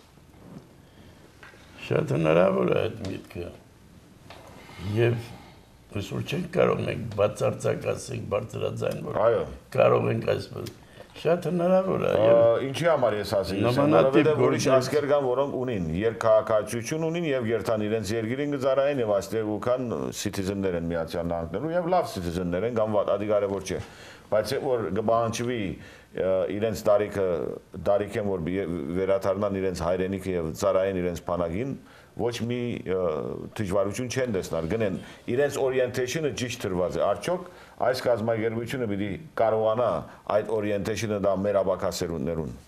Շատ հնարավոր է այդ միտքը։ Եվ այսօր չենք կարող մենք բացարձակ ասենք բարձրաձայն, որ կարող ենք այսպես։ Շատ հնարավոր է։ Ինչի համար ես ասի, որովհետև ուրիշ ազգեր կան, որոնք ունին երկհաղաքացիություն ունին եւ երթան իրենց երկրին գծարային եւ այստեղ ու կան citizen-ներ են Միացյալ Նահանգներում եւ լավ citizen-ներ են, կամ ադի կարևոր չէ։ Բայց որ կբանջվի իրենց տարիքեն որ վերադառնան իրենց հայրենիքը եւ ծառայեն իրենց բանակին, ոչ մի դժվարություն չեն տեսնալ, գնեն իրենց orientation-ը ճիշտ դրված է, արդյոք այս կազմակերպությունը պիտի կարողանա այդ orientation-ը դա մեր աբակասերուններուն։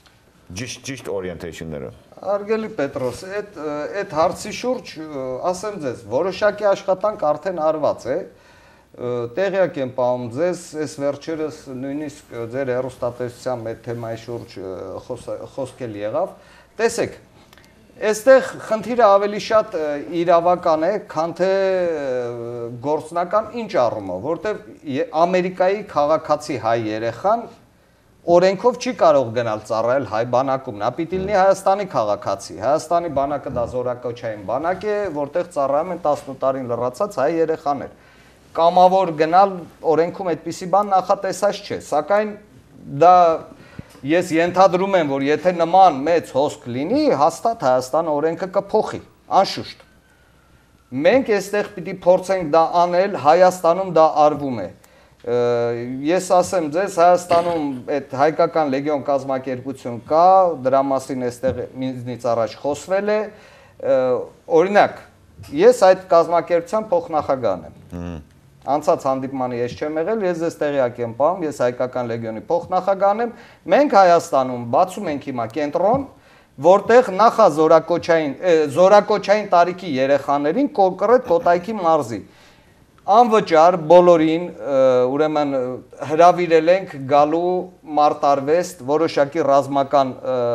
Ճիշտ orientation-ները։ Արգելի Պետրոս, այդ հարցի շուրջ ասեմ ձեզ, որոշակի աշխատանք արդեն արված է։ Տեղյակ եմ պահում ձեզ, այս վերջերս նույնիսկ ձեր հեռուստատեսության այդ թեմայի շուրջ խոսքել եղավ։ Տեսեք, այստեղ խնդիրը ավելի շատ իրավական է, քան թե գործնական ինչ առումով, որտեղ Ամերիկայի քաղաքացի հայ երեխան օրենքով չի կարող գնալ ծառայել հայ բանակում, նա պիտի լինի Հայաստանի քաղաքացի։ Հայաստանի բանակը դա զորակոչային բանակ է, որտեղ ծառայում են 18 տարին լրացած հայ երեխաներ։ Կամավոր գնալ օրենքում այդպիսի բան նախատեսած չէ, սակայն դա ես ենթադրում եմ, որ եթե նման մեծ հոսք լինի, հաստատ Հայաստանը օրենքը կփոխի, անշուշտ։ Մենք այստեղ պիտի փորձենք դա անել, Հայաստանում դա արվում է։ Ես ասեմ ձեզ, Հայաստանում այդ հայկական լեգիոն կազմակերպություն կա, դրա մասին այստեղ ինձնից առաջ խոսվել է, օրինակ, ես այդ կազմակերպության փոխնախագահն եմ։ Անցած հանդիպմանը ես չեմ եղել, ես ձեզ տեղյակ եմ պահում, ես հայկական լեգիոնի փոխնախագահն եմ։ Մենք Հայաստանում բացում ենք հիմա կենտրոն, որտեղ զորակոչային տարիքի երեխաներին կոնկրետ Կոտայքի մարզի անվճար բոլորին ուրեմն հրավիրել ենք գալու մարտարվեստ որոշակի ռազմական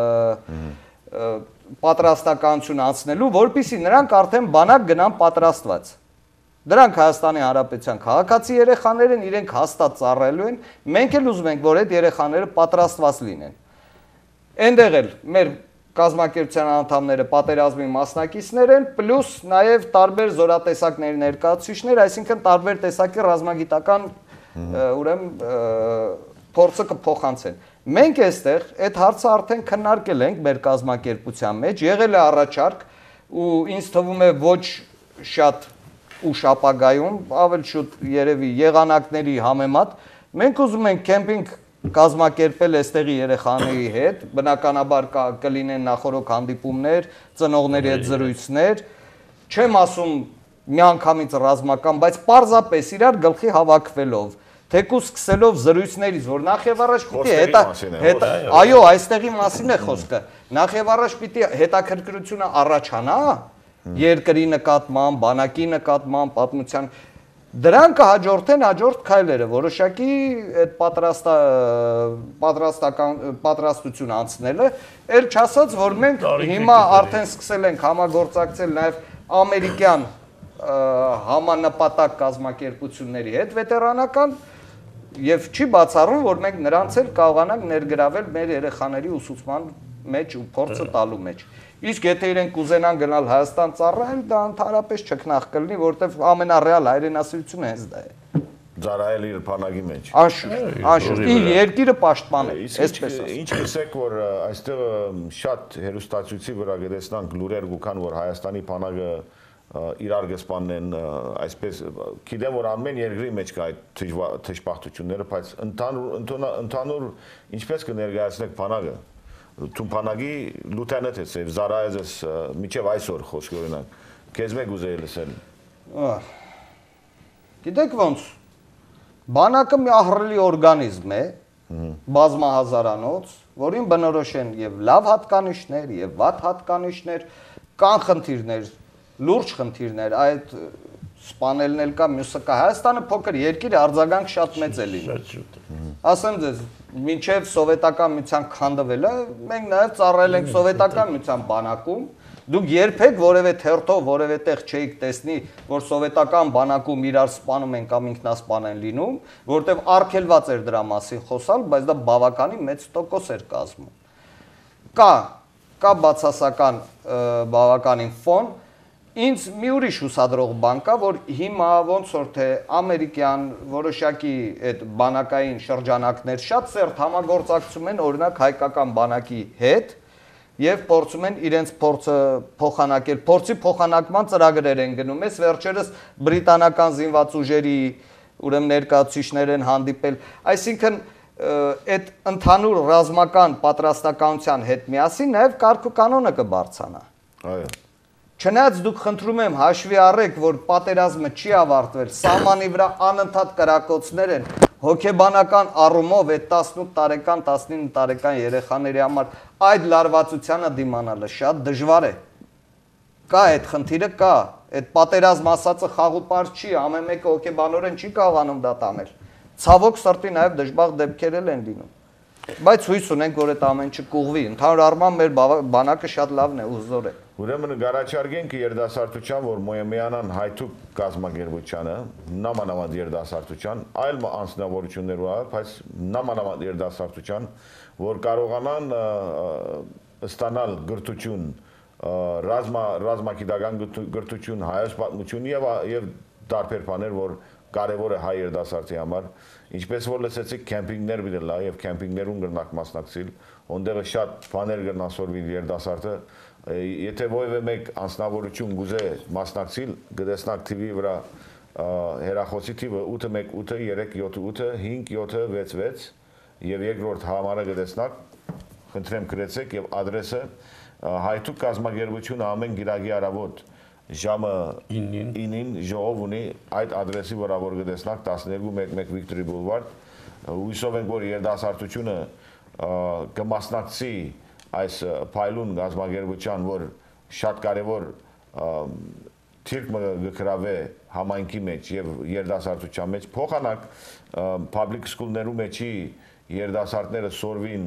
պատրաստականություն անցնելու, որպեսզի նրանք արդեն բանակ գնան պատրաստված։ Դրանք Հայաստանի Հանրապետության քաղաքացի երեխաներ են, իրենք հաստատ ծառայելու են, մենք էլ ուզում ենք, որ այդ երեխաները պատրաստված լինեն։ Այնտեղ էլ մեր կազմակերպության անդամները պատերազմի մասնակիցներ են, պլյուս նաև տարբեր զորատեսակների ներկայացուցիչներ, այսինքն տարբեր տեսակի ռազմագիտական ուրեմն փորձը կփոխանցեն։ Մենք այստեղ այդ հարցը արդեն քննարկել ենք մեր կազմակերպության մեջ, եղել է առաջարկ ու ինձ թվում է ոչ շատ ուշ ապագայում, ավելի շուտ երևի եղանակների համեմատ, մենք ուզում ենք կեմպինգ կազմակերպել այստեղի երեխաների հետ, բնականաբար կլինեն նախորոք հանդիպումներ, ծնողների հետ զրույցներ, չեմ ասում միանգամից ռազմական, բայց պարզապես իրար գլխի հավաքվելով, թեկուզ սկսելով զրույցներից, որ նախ եւ առաջ պիտի այո, այստեղի մասին է խոսքը, նախ եւ առաջ պիտի հետաքրքրությունը առաջանա երկրի նկատմամբ, բանակի նկատմամբ, պատմության դրանք կհաջորդեն հաջորդ քայլերը, որոշակի այդ պատրաստություն անցնելը, էլ չասած, որ մենք հիմա արդեն սկսել ենք համագործակցել նաև ամերիկյան համանպատակ կազմակերպությունների հետ վետերանական եւ չի բացառում, որ մենք նրանց էլ կարողանանք ներգրավել մեր երեխաների ուսուցման մեջ ու փորձը տալու մեջ։ Իսկ եթե իրենք կուզենան գնալ Հայաստան ծառայել, դա ընդհանրապես չքնաղ կլինի, որտեղ ամենառեալ հայրենասիրությունը հենց դա է։ Ծառայել իր բանակի մեջ։ Անշուշտ, իր երկիրը պաշտպանել, այսպես ասած։ Ինչ կսեք, որ այստեղ շատ հերոստացույցի վրա գտեսնանք լուրեր գուքան, որ Հայաստանի բանակը իրար գսպանեն, այսպես գիտեմ, որ ամեն երկրի մեջ կա այդ թշպախտությունները, բայց ընդհանուր ինչպես կներկայացնեք բանակը։ Թումփանագի լուտենանտ է, զարայես միջև այսօր խոսք օրինակ, քեզ մեկ ուզեի լսել։ Գիտեք ոնց, բանակը մի ահռելի օրգանիզմ է, բազմահազարանոց, որին բնորոշ են եւ լավ հատկանիշներ, եւ վատ հատկանիշներ, կան խնդիրներ, լուրջ խնդիրներ, այդ սպանելն էլ կա, մյուսը կա։ Հայաստանը փոքր երկիր է, արձագանք շատ մեծ է լինում։ Ասեմ ձեզ, մինչև սովետական միության քանդվելը, մենք նաև ծառայել ենք սովետական միության բանակում, դուք երբեք որևէ թերթով, որևէ տեղ չէիք տեսնի, որ սովետական բանակում իրար սպանում են կամ ինքնասպան են լինում, որտեղ արգելված էր դրա մասին խոսալ, բայց դա բավականին մեծ տոկոս էր կազմում։ Կա բացասական բավականին ֆոն, ինձ մի ուրիշ հուսադրող բան կա, որ հիմա ոնց որ թե ամերիկյան որոշակի այդ բանակային շրջանակներ շատ սերտ համագործակցում են օրինակ հայկական բանակի հետ եւ փորձում են իրենց փորձը փոխանակել, փորձի փոխանակման ծրագրեր են գնում։ Այս վերջերս բրիտանական զինված ուժերի ուրեմն ներկայացուցիչներ են հանդիպել, այսինքն այդ ընդհանուր ռազմական պատրաստականության հետ միասին նաեւ կարգ ու կանոնը կբարձրանա։ Այո։ Չնայած դուք խնդրում եմ հաշվի առեք, որ պատերազմը չի ավարտվել, սահմանի վրա անընդհատ կրակոցներ են, հոգեբանական առումով այդ 18 տարեկան, 19 տարեկան երեխաների համար այդ լարվածությանը դիմանալը շատ դժվար է։ Կա այդ խնդիրը, կա, այդ պատերազմ ասածը խաղուպար չի, ամեն մեկը հոգեբանորեն չի կարողանում դա տանել։ Ցավոք սրտի նաև դժբախտ դեպքեր են լինում։ Բայց հույս ունենք, որ այդ ամեն ինչը կուղվի։ Ընդհանուր առմամբ մեր բանակը շատ լավն է ու զոր է։ Ուրեմն գարաչարգենք երդասարտության, որ մոյեմյանան հայթուկ կազմակերպությանը, նամանավանդ երդասարտության, այլ անձնավորություններ ուղղ, բայց նամանավանդ երդասարտության, որ կարողանան ստանալ գրթություն, ռազմագիտական գրթություն, հայոց պատմություն եւ տարբեր բաներ, որ կարևոր է հայ երդասարտի համար, ինչպես որ լսեցիք կեմպինգներ բիդելա եւ կեմպինգներուն գրնակ մասնակցել, ոնդեղը շատ բաներ գրնասորվի երդասարտը, եթե ովևէ մեկ անձնավորություն գուզե մասնակցել, գտեսնակ TV-ի վրա հերախոսի թիվը 818-378-576 եւ երկրորդ համարը գտեսնակ, խնդրեմ գրեցեք եւ ադրեսը հայթուկ կազմակերպությունը ամեն գիրագի առավոտ ժամը 9-ին ժողով ունի այդ ադրեսի վրա որ գտեսնակ 1211 Victory Boulevard հույսով ենք որ երդասարտությունը կմասնակցի այս փայլուն կազմակերպության որ շատ կարևոր թիրք գրավե համայնքի մեջ եւ երդասարտության մեջ փոխանակ public school-ներու մեջի երդասարտները սորվին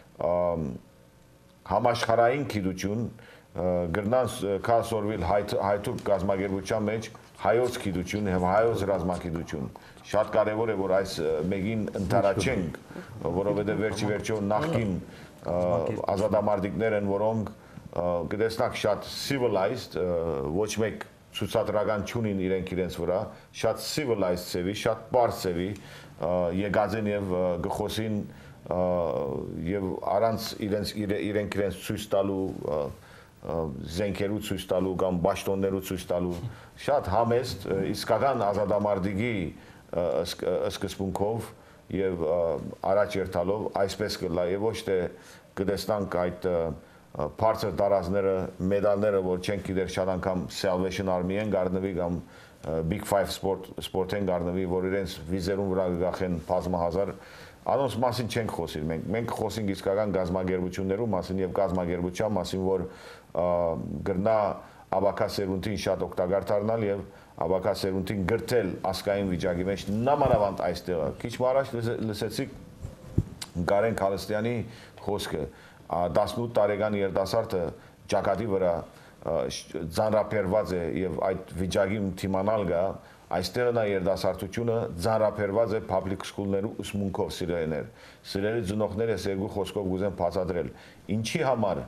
համաշխարհային գիտություն գրնան կասորվիլ հայթուկ կազմակերպության մեջ հայոց գիտություն եւ հայոց ռազմագիտություն շատ կարեւոր է որ այս մեկին ընթարաչենք որովհետեւ վերջի նախքին ազատամարտիկներ են որոնք գտեսնակ շատ civilized ոչ մեկ ցուցադրական չունին իրենց վրա շատ civilized ծավի շատ པարզ ծավի եկած են եւ գխոսին եւ առանց իրենք ցույց տալու զենքերու ցույց տալու կամ բաշտոններու ցույց տալու շատ համեստ իսկական ազատամարտիկի սկզբունքով եւ առաջ երթալով այսպես կլա եւ ոչ թե կտեսնանք այդ բարձր տարածները մեդալները որ չենք գիտեր շատ անգամ Salvation Army են գարնվի կամ Big 5 Sport-են գարնվի որ իրենց վիզերուն վրա գախեն բազմահազար Անոնց մասին չենք խոսիր, մենք խոսենք իսկական գազագերբություններու մասին եւ գազագերբության մասին, որ գրնա աբակա սերունդին շատ օգտակար դառնալ եւ աբակա սերունդին գրթել ասկային վիճակի մեջ նամանավանդ այստեղը։ Քիչ առաջ լսեցիք Գարեն Քալստյանի խոսքը 18 տարեկան երիտասարդը ճակատի վրա ձանրապերված է եւ այդ վիճակի թիմանալ գա Այստեղ նա երդասարտությունը ձանրապերված է public school-ներու ուսմունքով սիրելիներ։ Սիրելի ծնողներ ես երկու խոսքով գուզեմ բացատրել։ Ինչի համար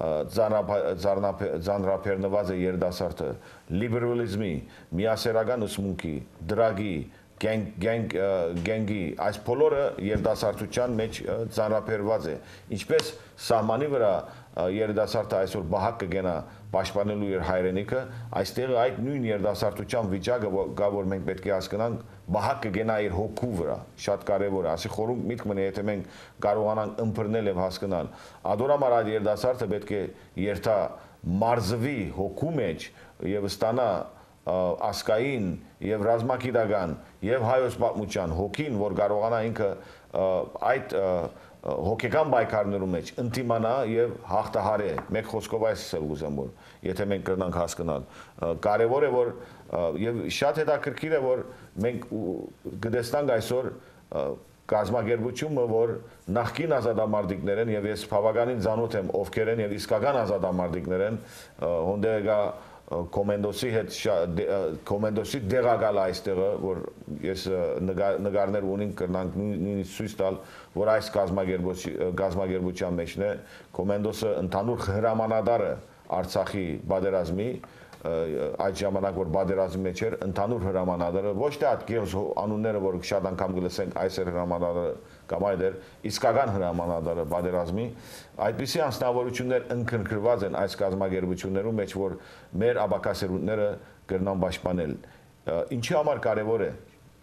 ձանրապերնված է երդասարտը լիբերալիզմի, միասեռական ուսմունքի, դրագի, գենգի, այս բոլորը երդասարտության մեջ ձանրապերված է։ Ինչպես սահմանի վրա երդասարտը այսօր բահակ կգենա պաշտպանելու իր հայրենիքը, այստեղ այդ նույն երդասարտության վիճակը գա որ մենք պետք է հասկանանք բահակ կգենա իր հոգու վրա, շատ կարևոր է, ասի խորհուրդ միտք մնա եթե մենք կարողանանք ըմբռնել եւ հասկանալ։ Ադորամար այդ երդասարտը պետք է երթա մարզվի հոգու մեջ եւ ստանա ասկային եւ ռազմագիտական եւ հայոց պատմության հոգին, որ կարողանա ինքը այդ հոգեկան բայկարներու մեջ ընտիմանա եւ հաղթահարե մեկ խոսքով այսպես էլ ուզեմ որ եթե մենք կրնանք հասկանալ կարեւոր է որ եւ շատ հետաքրքիր է որ մենք գտեսնանք այսօր կազմակերպությունը որ նախկին ազատամարտիկներ են եւ ես բավականին ծանոթ եմ ովքեր են եւ իսկական ազատամարտիկներ են հոնդեգա Կոմենդոսի հետ կոմենդոսի դեղակալ այստեղը որ ես նկարներ ունին կրնանք նույնիսկ ցույց տալ որ այս գազագերբության մեջն է կոմենդոսը ընդհանուր հրամանատարը Արցախի բادرազմի այդ ժամանակ որ բادرազմի մեջ էր ընդհանուր հրամանատարը ոչ թե այդ գերզ անունները որ շատ անգամ գլսենք այս հրամանատարը կամ այդեր իսկական հրամանատարը բادرազմի այդպիսի անձնավորություններ ընկրկրված են այս գազագերբություններում մեջ որ մեր աբակասերունդները կրնան պաշտպանել ինչի համար կարևոր է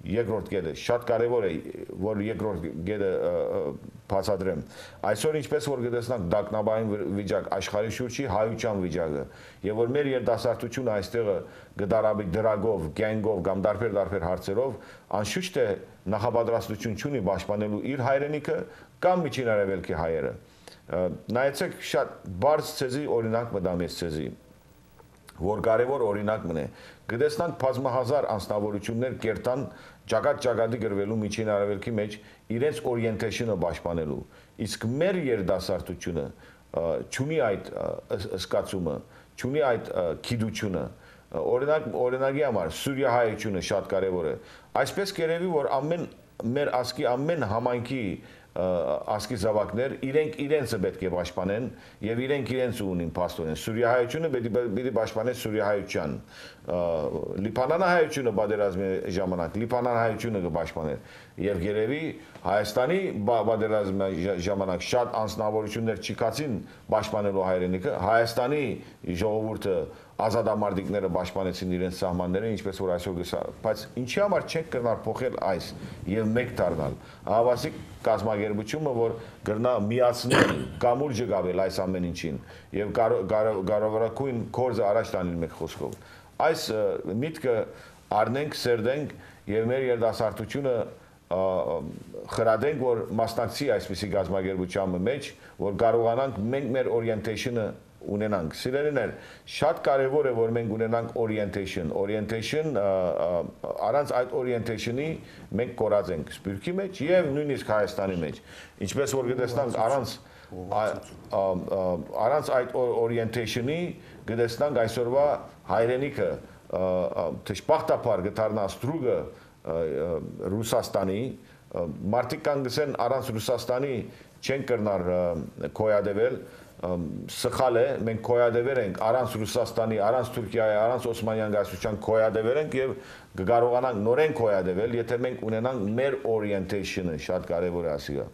երկրորդ կետը շատ կարևոր է, որ երկրորդ կետը բացատրեմ։ Այսօր ինչպես որ գտեսնանք դակնաբային վիճակ աշխարհի շուրջի հայության վիճակը, եւ որ մեր երիտասարդությունը այստեղ գդարաբի դրագով, գենգով կամ դարբեր հարցերով անշուշտ է նախապատրաստություն ունի պաշտպանելու իր հայրենիքը կամ միջին արևելքի հայերը։ Նայեցեք շատ բարձ ցեզի օրինակ մտամ ես ցեզի, որ կարևոր օրինակ մնե։ Գտեսնանք բազմահազար անձնավորություններ կերտան ճակատ-ճակատի գրվելու միջին արևելքի մեջ իրենց օրիենտեյշնը պաշտպանելու։ Իսկ մեր երիտասարդությունը չունի այդ զգացումը, չունի այդ գիտությունը։ Օրինակի համար սուրիահայությունը շատ կարևոր է։ Այսպես կերևի, որ մեր ազգի ամեն համայնքի ասկի զավակներ իրենց պետք է պաշտպանեն եւ իրենց ունին փաստորեն սուրիահայությունը պետք է պաշտպանեն սուրիահայության լիբանանահայությունը պատերազմի ժամանակ լիբանանահայությունը կպաշտպաներ եւ երևի Հայաստանի պատերազմի ժամանակ շատ անձնավորություններ չկացին պաշտպանելու հայրենիքը Հայաստանի ժողովուրդը ազատամարտիկները պաշտպանեցին իրենց սահմանները ինչպես որ այսօր գսա բայց ինչի համար չենք կրնալ փոխել այս եւ մեկ դառնալ հավասիկ կազմակերպությունը որ գրնա միացնել կամուրջը գավել այս ամեն ինչին եւ կարողարակույն կորզը առաջ տանել մեկ խոսքով այս միտքը առնենք սերդենք եւ մեր երդասարտությունը խրադենք որ մասնակցի այսպիսի կազմակերպության մեջ որ կարողանանք մենք մեր օրիենտեյշնը ունենանք սիրելիներ շատ կարևոր է որ մենք ունենանք orientation առանց այդ orientation-ի մենք կորած ենք Սփյուռքի մեջ եւ նույնիսկ Հայաստանի մեջ ինչպես որ գտեսնանք առանց այդ orientation-ի գտեսնանք այսօրվա հայրենիքը թշպախտապար գտարնա ստրուգը Ռուսաստանի մարդիկ կան գսեն առանց Ռուսաստանի չեն կրնար կոյադեվել սխալ է մենք կոյադևեր ենք առանց Ռուսաստանի, առանց Թուրքիայի, առանց Օսմանյան գայսության կոյադևեր ենք եւ կկարողանանք նորեն կոյադևել, եթե մենք ունենանք մեր orientation-ը, շատ կարեւոր է ասիգա։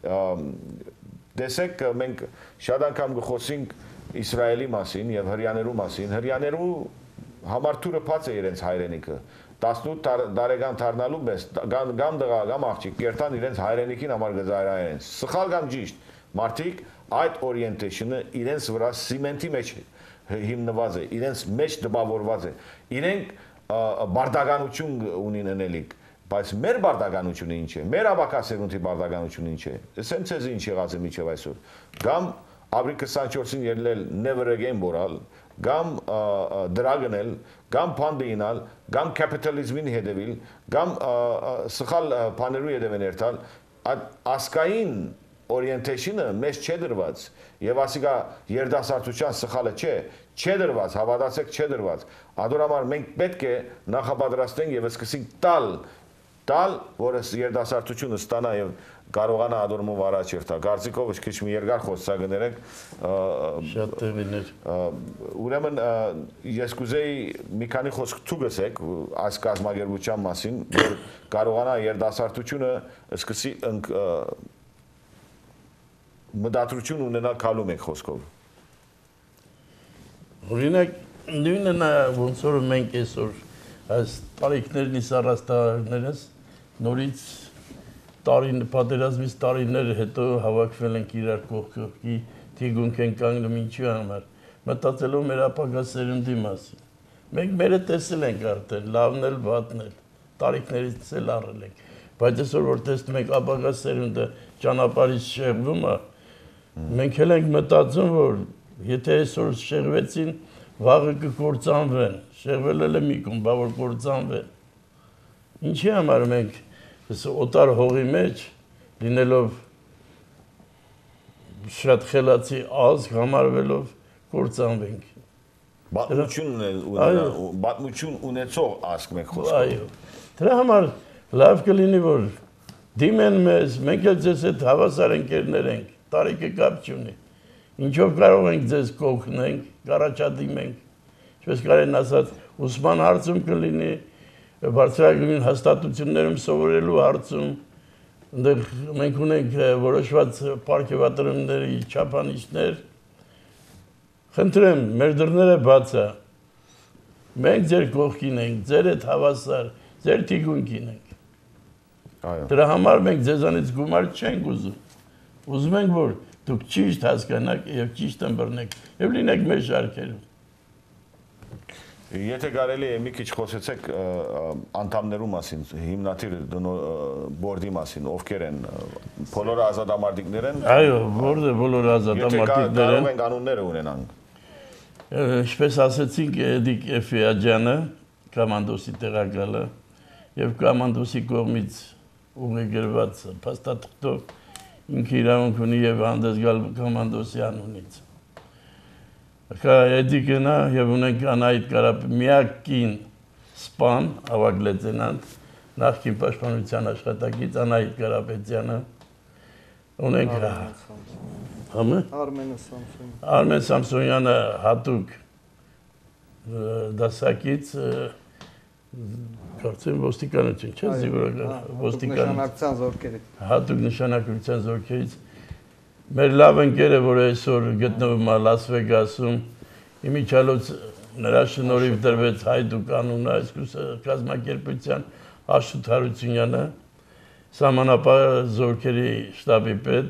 Տեսեք մենք շատ անգամ կխոսենք Իսրայելի մասին եւ հрьяաներու մասին, հрьяաներու համար թուրը բաց է իրենց հայրենիքը 18 տարեկան դառնալու պես գամ դղա գամ աղջիկ կերտան իրենց հայրենիքին համար գզայրային սխալ կամ ճիշտ մարդիկ այդ orientation-ը իրենց վրա սիմենտի մեջ հիմնված է, իրենց մեջ դպավորված է։ Իրենք բարդականություն ունին անելիք, բայց մեր բարդականությունը ինչ է։ Մեր ավակասերունի բարդականությունը ինչ է։ Ասեմ ցեզ ինչ եղած է միջև այսօր։ Գամ ապրիլ 24-ին ելնել never again բորալ, գամ դրագնել, գամ փանդինալ, գամ կապիտալիզմին հետևել, գամ սխալ բաներու հետևեն երթալ, ասկային orientation-ը մեզ չէ դրված եւ ասիկա երդասարտության սխալը չէ դրված հավատացեք չէ դրված ադորամար մենք պետք է նախապատրաստենք եւ սկսենք տալ որը երդասարտությունը ստանա եւ կարողանա ադորմով առաջ երթալ գարցիկով քիչ մի երկար խոսակներեք շատ տևիներ ուրեմն ես կուզեի մի քանի խոսք ցուգսեք այս կազմակերպության մասին որ կարողանա երդասարտությունը սկսի մտադրություն ունենալ քալում եք խոսքով։ Օրինակ նույնն է ոնց որ մենք այսօր այս տարիքներն իսարաստարներս նորից պատերազմից տարիներ հետո հավաքվել ենք իրար կողքի թիգունք են կանգնում ինչու համար մտածելով մեր ապագա սերունդի մասին։ Մենք մերը տեսել ենք արդեն լավն էլ վատն էլ տարիքներից էլ առել ենք բայց այսօր որ տեսնում ենք ապագա սերունդը ճանապարհից շեղվում է մենք էլ ենք մտածում որ եթե այսօր շեղվեցին վաղը կկործանվեն շեղվել էլ է մի կողմ բա որ կործանվեն ինչի համար մենք օտար հողի մեջ լինելով շատ խելացի ազգ համարվելով կործանվենք պատմություն ունեցող ազգ մենք խոսում այո դրա համար լավ կլինի որ դիմեն մեզ մենք էլ ձեզ հետ հավասար ընկերներ ենք տարիքը կապ չունի ինչով կարող ենք ձեզ կօգնենք կառաջադիմենք ինչպես կարեն ասած ուսման հարցում կլինի բարձրագույն հաստատություններում սովորելու հարցում այնտեղ մենք ունենք որոշված պարգևատրումների չափանիշներ խնդրեմ մեր դռները բաց է մենք ձեր կողքին ենք ձեր հետ հավասար ձեր թիկունքին ենք Դրա համար մենք ձեզանից գումար չենք ուզում։ Ուզում ենք, որ դուք ճիշտ հասկանաք եւ ճիշտ ըմբռնեք եւ լինեք մեր շարքերում։ Եթե կարելի է մի քիչ խոսեցեք անդամներու մասին, հիմնադիր բորդի մասին, ովքեր են, բոլորը ազատամարտիկներ են։ Այո, բոլորը ազատամարտիկներ են։ Կարող ենք անունները ունենանք։ Ինչպես ասեցինք, Էդիկ Էֆիաջյանը, կոմանդոսի տեղակալը եւ կոմանդոսի կողմից ուղղագրված փաստաթղթով ինքը իրավունք ունի եւ հանդես գալ կոմանդոսի անունից։ Էդիկը նա եւ ունենք Անահիտ Կարապետյանը, միակ կին սպան, ավագ լեյտենանտ, նախկին պաշտպանության աշխատակից Անահիտ Կարապետյանը, ունենք Արմեն Սամսոնյանը հատուկ դասակից կարծեմ ոստիկանություն, չէ՞, նշանակության զորքերի։ Հատուկ նշանակության զորքերից մեր լավ ընկերը, որ այսօր գտնվում է Լաս Վեգասում, իմիջիալոց նրա շնորհիվ դրվեց Հայդուկ անունը, այս կազմակերպության Աշոտ Հարությունյանը, սահմանապահ զորքերի շտաբի պետ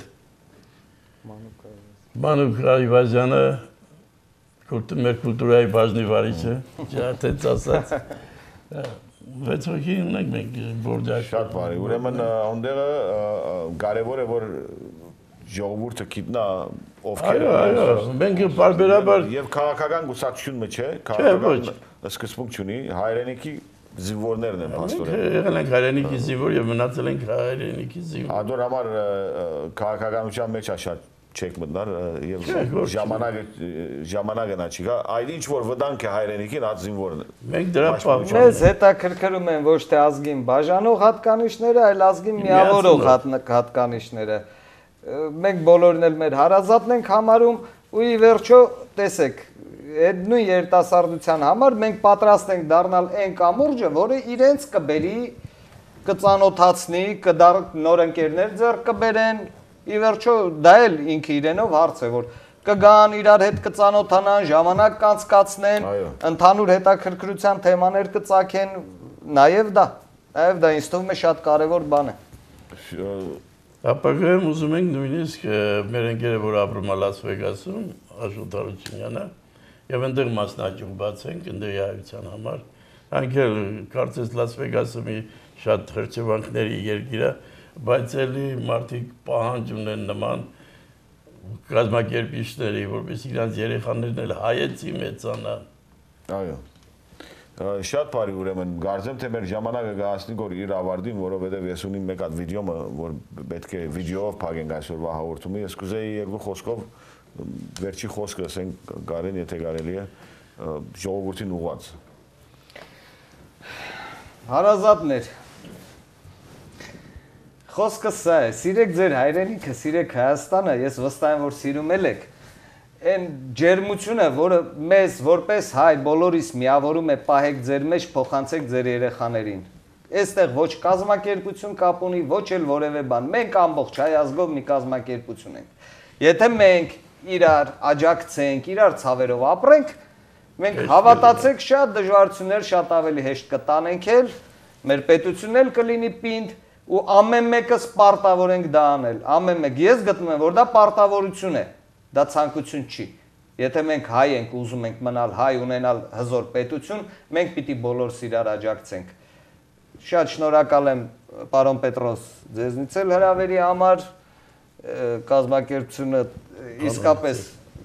Մանուկ Այվազյանը, մեր կուլտուրայի բաժնի վարիչը, այդպես ասած, 6 հոգի ունենք մենք բորդյակ։ Շատ բարի, ուրեմն ondեղը կարևոր է, որ ժողովուրդը գիտնա ովքեր են։ Այո, մենք բարբերաբար եւ քաղաքական գուսակցությունը չէ, քաղաքական սկզբունք չունի, հայրենիքի զինվորներն են փաստորեն։ Եղել ենք հայրենիքի զինվոր եւ մնացել ենք հայրենիքի զինվոր։ Ադոր համար քաղաքականության մեջ շատ չեք մտներ եւ ժամանակը նա չի գա, այլ ինչ որ վտանգ է հայրենիքին այդ զինվորն է։ Մենք դրա մեզ հետաքրքրում են ոչ թե ազգին բաժանող հատկանիշները, այլ ազգին միավորող հատկանիշները։ Մենք բոլորն էլ մեր հարազատն ենք համարում ու ի վերջո տեսեք, այդ նույն երիտասարդության համար մենք պատրաստ ենք դառնալ այն կամուրջը, որը իրենց կբերի, կծանոթացնի, նոր ընկերներ ձեռք կբերեն։ Ի վերջո դա էլ ինքը իրենով հարց է, որ կգան իրար հետ կծանոթանան, ժամանակ կանցկացնեն, ընդհանուր հետաքրքրության թեմաներ կծագեն, նաև դա ինձ թվում է շատ կարևոր բան է։ Ապագայում ուզում ենք նույնիսկ մեր ընկերը, որ ապրում է Լաս Վեգասում, Աշոտ Հարությունյանը, եւ այնտեղ մասնաճյուղ բացենք ընդդեմ հայության համար, այնքան կարծես Լաս Վեգասը մի շատ հրճվանքների երկիր է, բայց էլի մարդիկ պահանջ ունեն նման կազմակերպիչների, որպես իրանց երեխաներն էլ հայեցի մեծանան։ Այո։ Շատ բարի, ուրեմն կարծեմ թե մեր ժամանակը գահասնի որ իր ավարտին, որովհետև ես ունիմ մեկ հատ վիդեոմը, որ պետք է վիդեոով փակենք այսօրվա հաղորդումը, ես կուզեի երկու խոսքով վերջի խոսքը ասենք Գարեն, եթե կարելի է, ժողովրդին ուղղված։ Հարազատներ, խոսքը սա է, սիրեք ձեր հայրենիքը, սիրեք Հայաստանը, ես վստահ եմ, որ սիրում եք, այն ջերմությունը, որը մեզ որպես հայ բոլորիս միավորում է, պահեք ձեր մեջ, փոխանցեք ձեր երեխաներին։ Այստեղ ոչ կազմակերպություն կապ ունի, ոչ էլ որևէ բան, մենք ամբողջ հայ ազգով մի կազմակերպություն ենք։ Եթե մենք իրար աջակցենք, իրար ցավերով ապրենք, մենք հավատացեք շատ դժվարություններ շատ ավելի հեշտ կտանենք էլ, մեր պետությունն էլ կլինի պինդ ու ամեն մեկը պարտավոր ենք դա անել, ամեն մեկ, ես գտնում եմ, որ դա պարտավորություն է, դա ցանկություն չի, եթե մենք հայ ենք, ուզում ենք մնալ հայ, ունենալ հզոր պետություն, մենք պիտի բոլորս իրար աջակցենք, շատ շնորհակալ եմ պարոն Պետրոս, ձեզնից էլ հրավերի համար, կազմակերպությունը իսկապես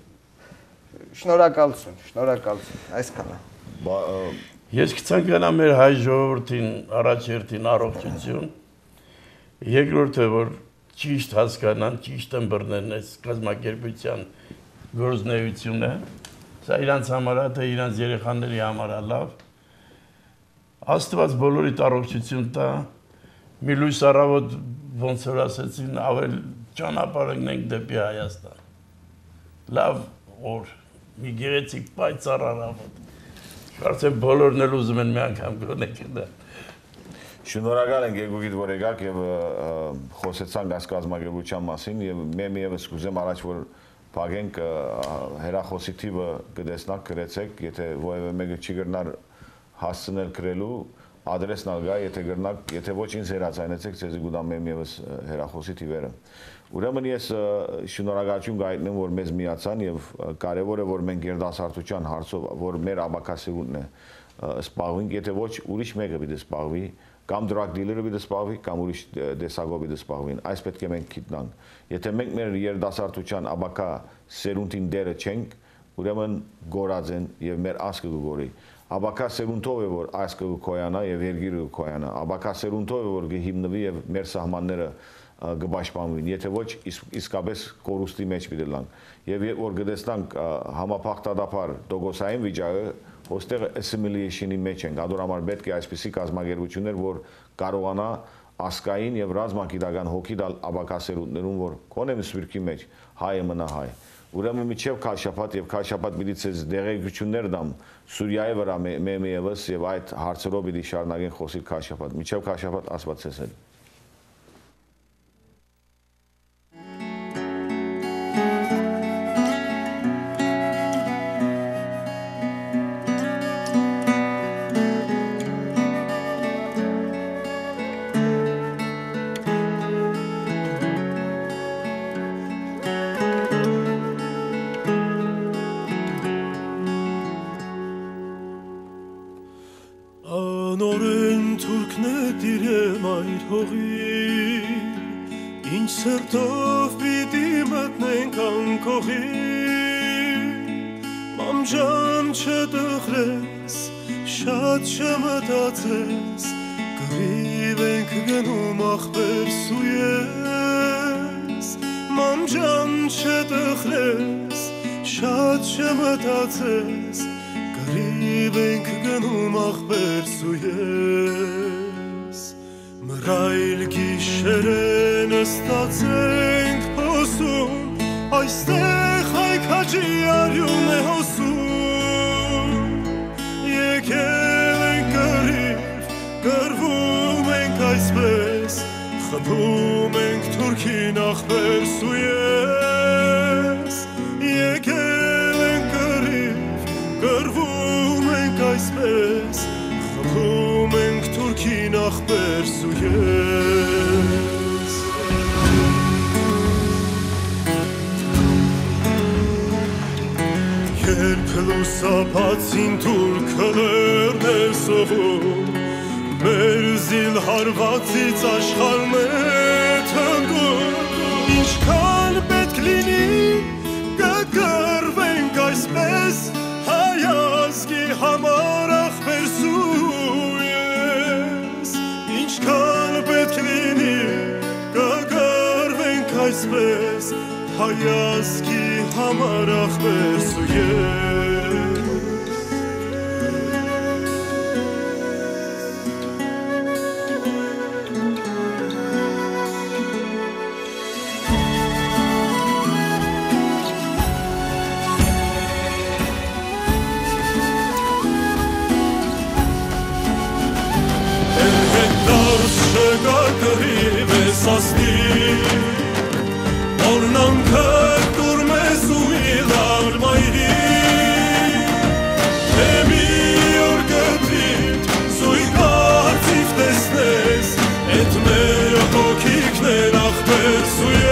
շնորհակալություն, այսքանը։ Ես կցանկանամ մեր հայ ժողովրդին առաջերտին առողջություն, երկրորդը, որ ճիշտ հասկանան, ճիշտ ըմբռնեն այս կազմակերպության գործունեությունը, սա իրանց համար է, թե իրանց երեխաների համար է լավ, Աստված բոլորիդ առողջություն տա, մի լույս առավոտ ոնց որ ասեցին, ավել ճանապարհ ընկնենք դեպի Հայաստան, լավ օր, մի գեղեցիկ պայծառ առավոտ, կարծեմ բոլորն էլ ուզում են մի անգամ գոնեք դա։ Շնորհակալ ենք եկուքիդ, որ եկաք եւ խոսեցանք այս կազմակերպության մասին եւ միևս կուզեմ առաջ որ փակենք հերախոսի թիվը կտեսնակ գրեցեք, եթե որևէ մեկը չի գրնար հասցնել գրելու, ադրեսն ալ գա, եթե գրնակ, եթե ոչ ինձ հերացայնեցեք, ցեզի գուտամ եմ եւս հերախոսի թիվերը։ Ուրեմն ես շնորհակալություն գայտնեմ, որ մեզ միացան եւ կարեւոր է որ մենք երդասարտության հարցով, որ մեր աբակասերունն է սպառվենք, եթե ոչ ուրիշ մեկը պիտի սպառվի, կամ drug dealer-ը պիտի սպառվի, կամ ուրիշ դեսագով պիտի սպառվին։ Այս պետք է մենք գիտնանք։ Եթե մենք մեր երդասարտության աբակա սերունդին դերը չենք, ուրեմն գորած են եւ մեր ասկը գորի։ Աբակա սերունդով է որ ասկը կոյանա եւ երկիրը կոյանա։ Աբակա սերունդով է որ գհիմնվի եւ մեր սահմանները գբաշխանվին, եթե ոչ իսկապես կորուստի մեջ պիտի լանք։ Եվ որ գտեսնանք համապարտադապար դոգոսային վիճակը, ոստեղ assimilation-ի մեջ ենք, ադոր համար պետք է այսպիսի կազմակերպություններ, որ կարողանա ասկային եւ ռազմագիտական հոգի տալ աբակասերունդներուն, որ կոնե սպիրկի մեջ հայը մնա հայ։ Ուրեմն միջև քաշապատ եւ քաշապատ պիտի ցեզ դեղեցություններ դամ Սուրիայի վրա մեմիևս եւ այդ հարցերով պիտի շարունակեն խոսել քաշապատ։ Միջև քաշապատ ասված ցեսել։ Սրտով պիտի մտնենք անկողի, մամջան չտխրես, շատ չմտածես, կռիվ ենք գնում ախպեր սույես, մամջան չտխրես, շատ չմտածես, կռիվ ենք գնում ախպեր սույես, մռայլ գիշերեն ստացենք հոսում, այստեղ հայքաճի արյուն է հոսում, եկել ենք կռիվ, կռվում ենք այսպես, խփում ենք թուրքին ախպեր սույես, եկել ենք կռիվ, կռվում ենք այսպես, խփում ենք թուրքին ախպեր սույես։ Երբ լուսապացին թուրքը լերն է սողում, մեր զիլ հարվածից աշխարհն է թնդում, ինչքան պետք լինի կկռվենք այսպես, հայ ազգի համար ախպեր սույես, ինչքան պետք լինի կկռվենք այսպես, հայ ազգի համար ախպեր սույես։ Հետդարս չկա կռիվ ես ասնի, օրնանքը Սույր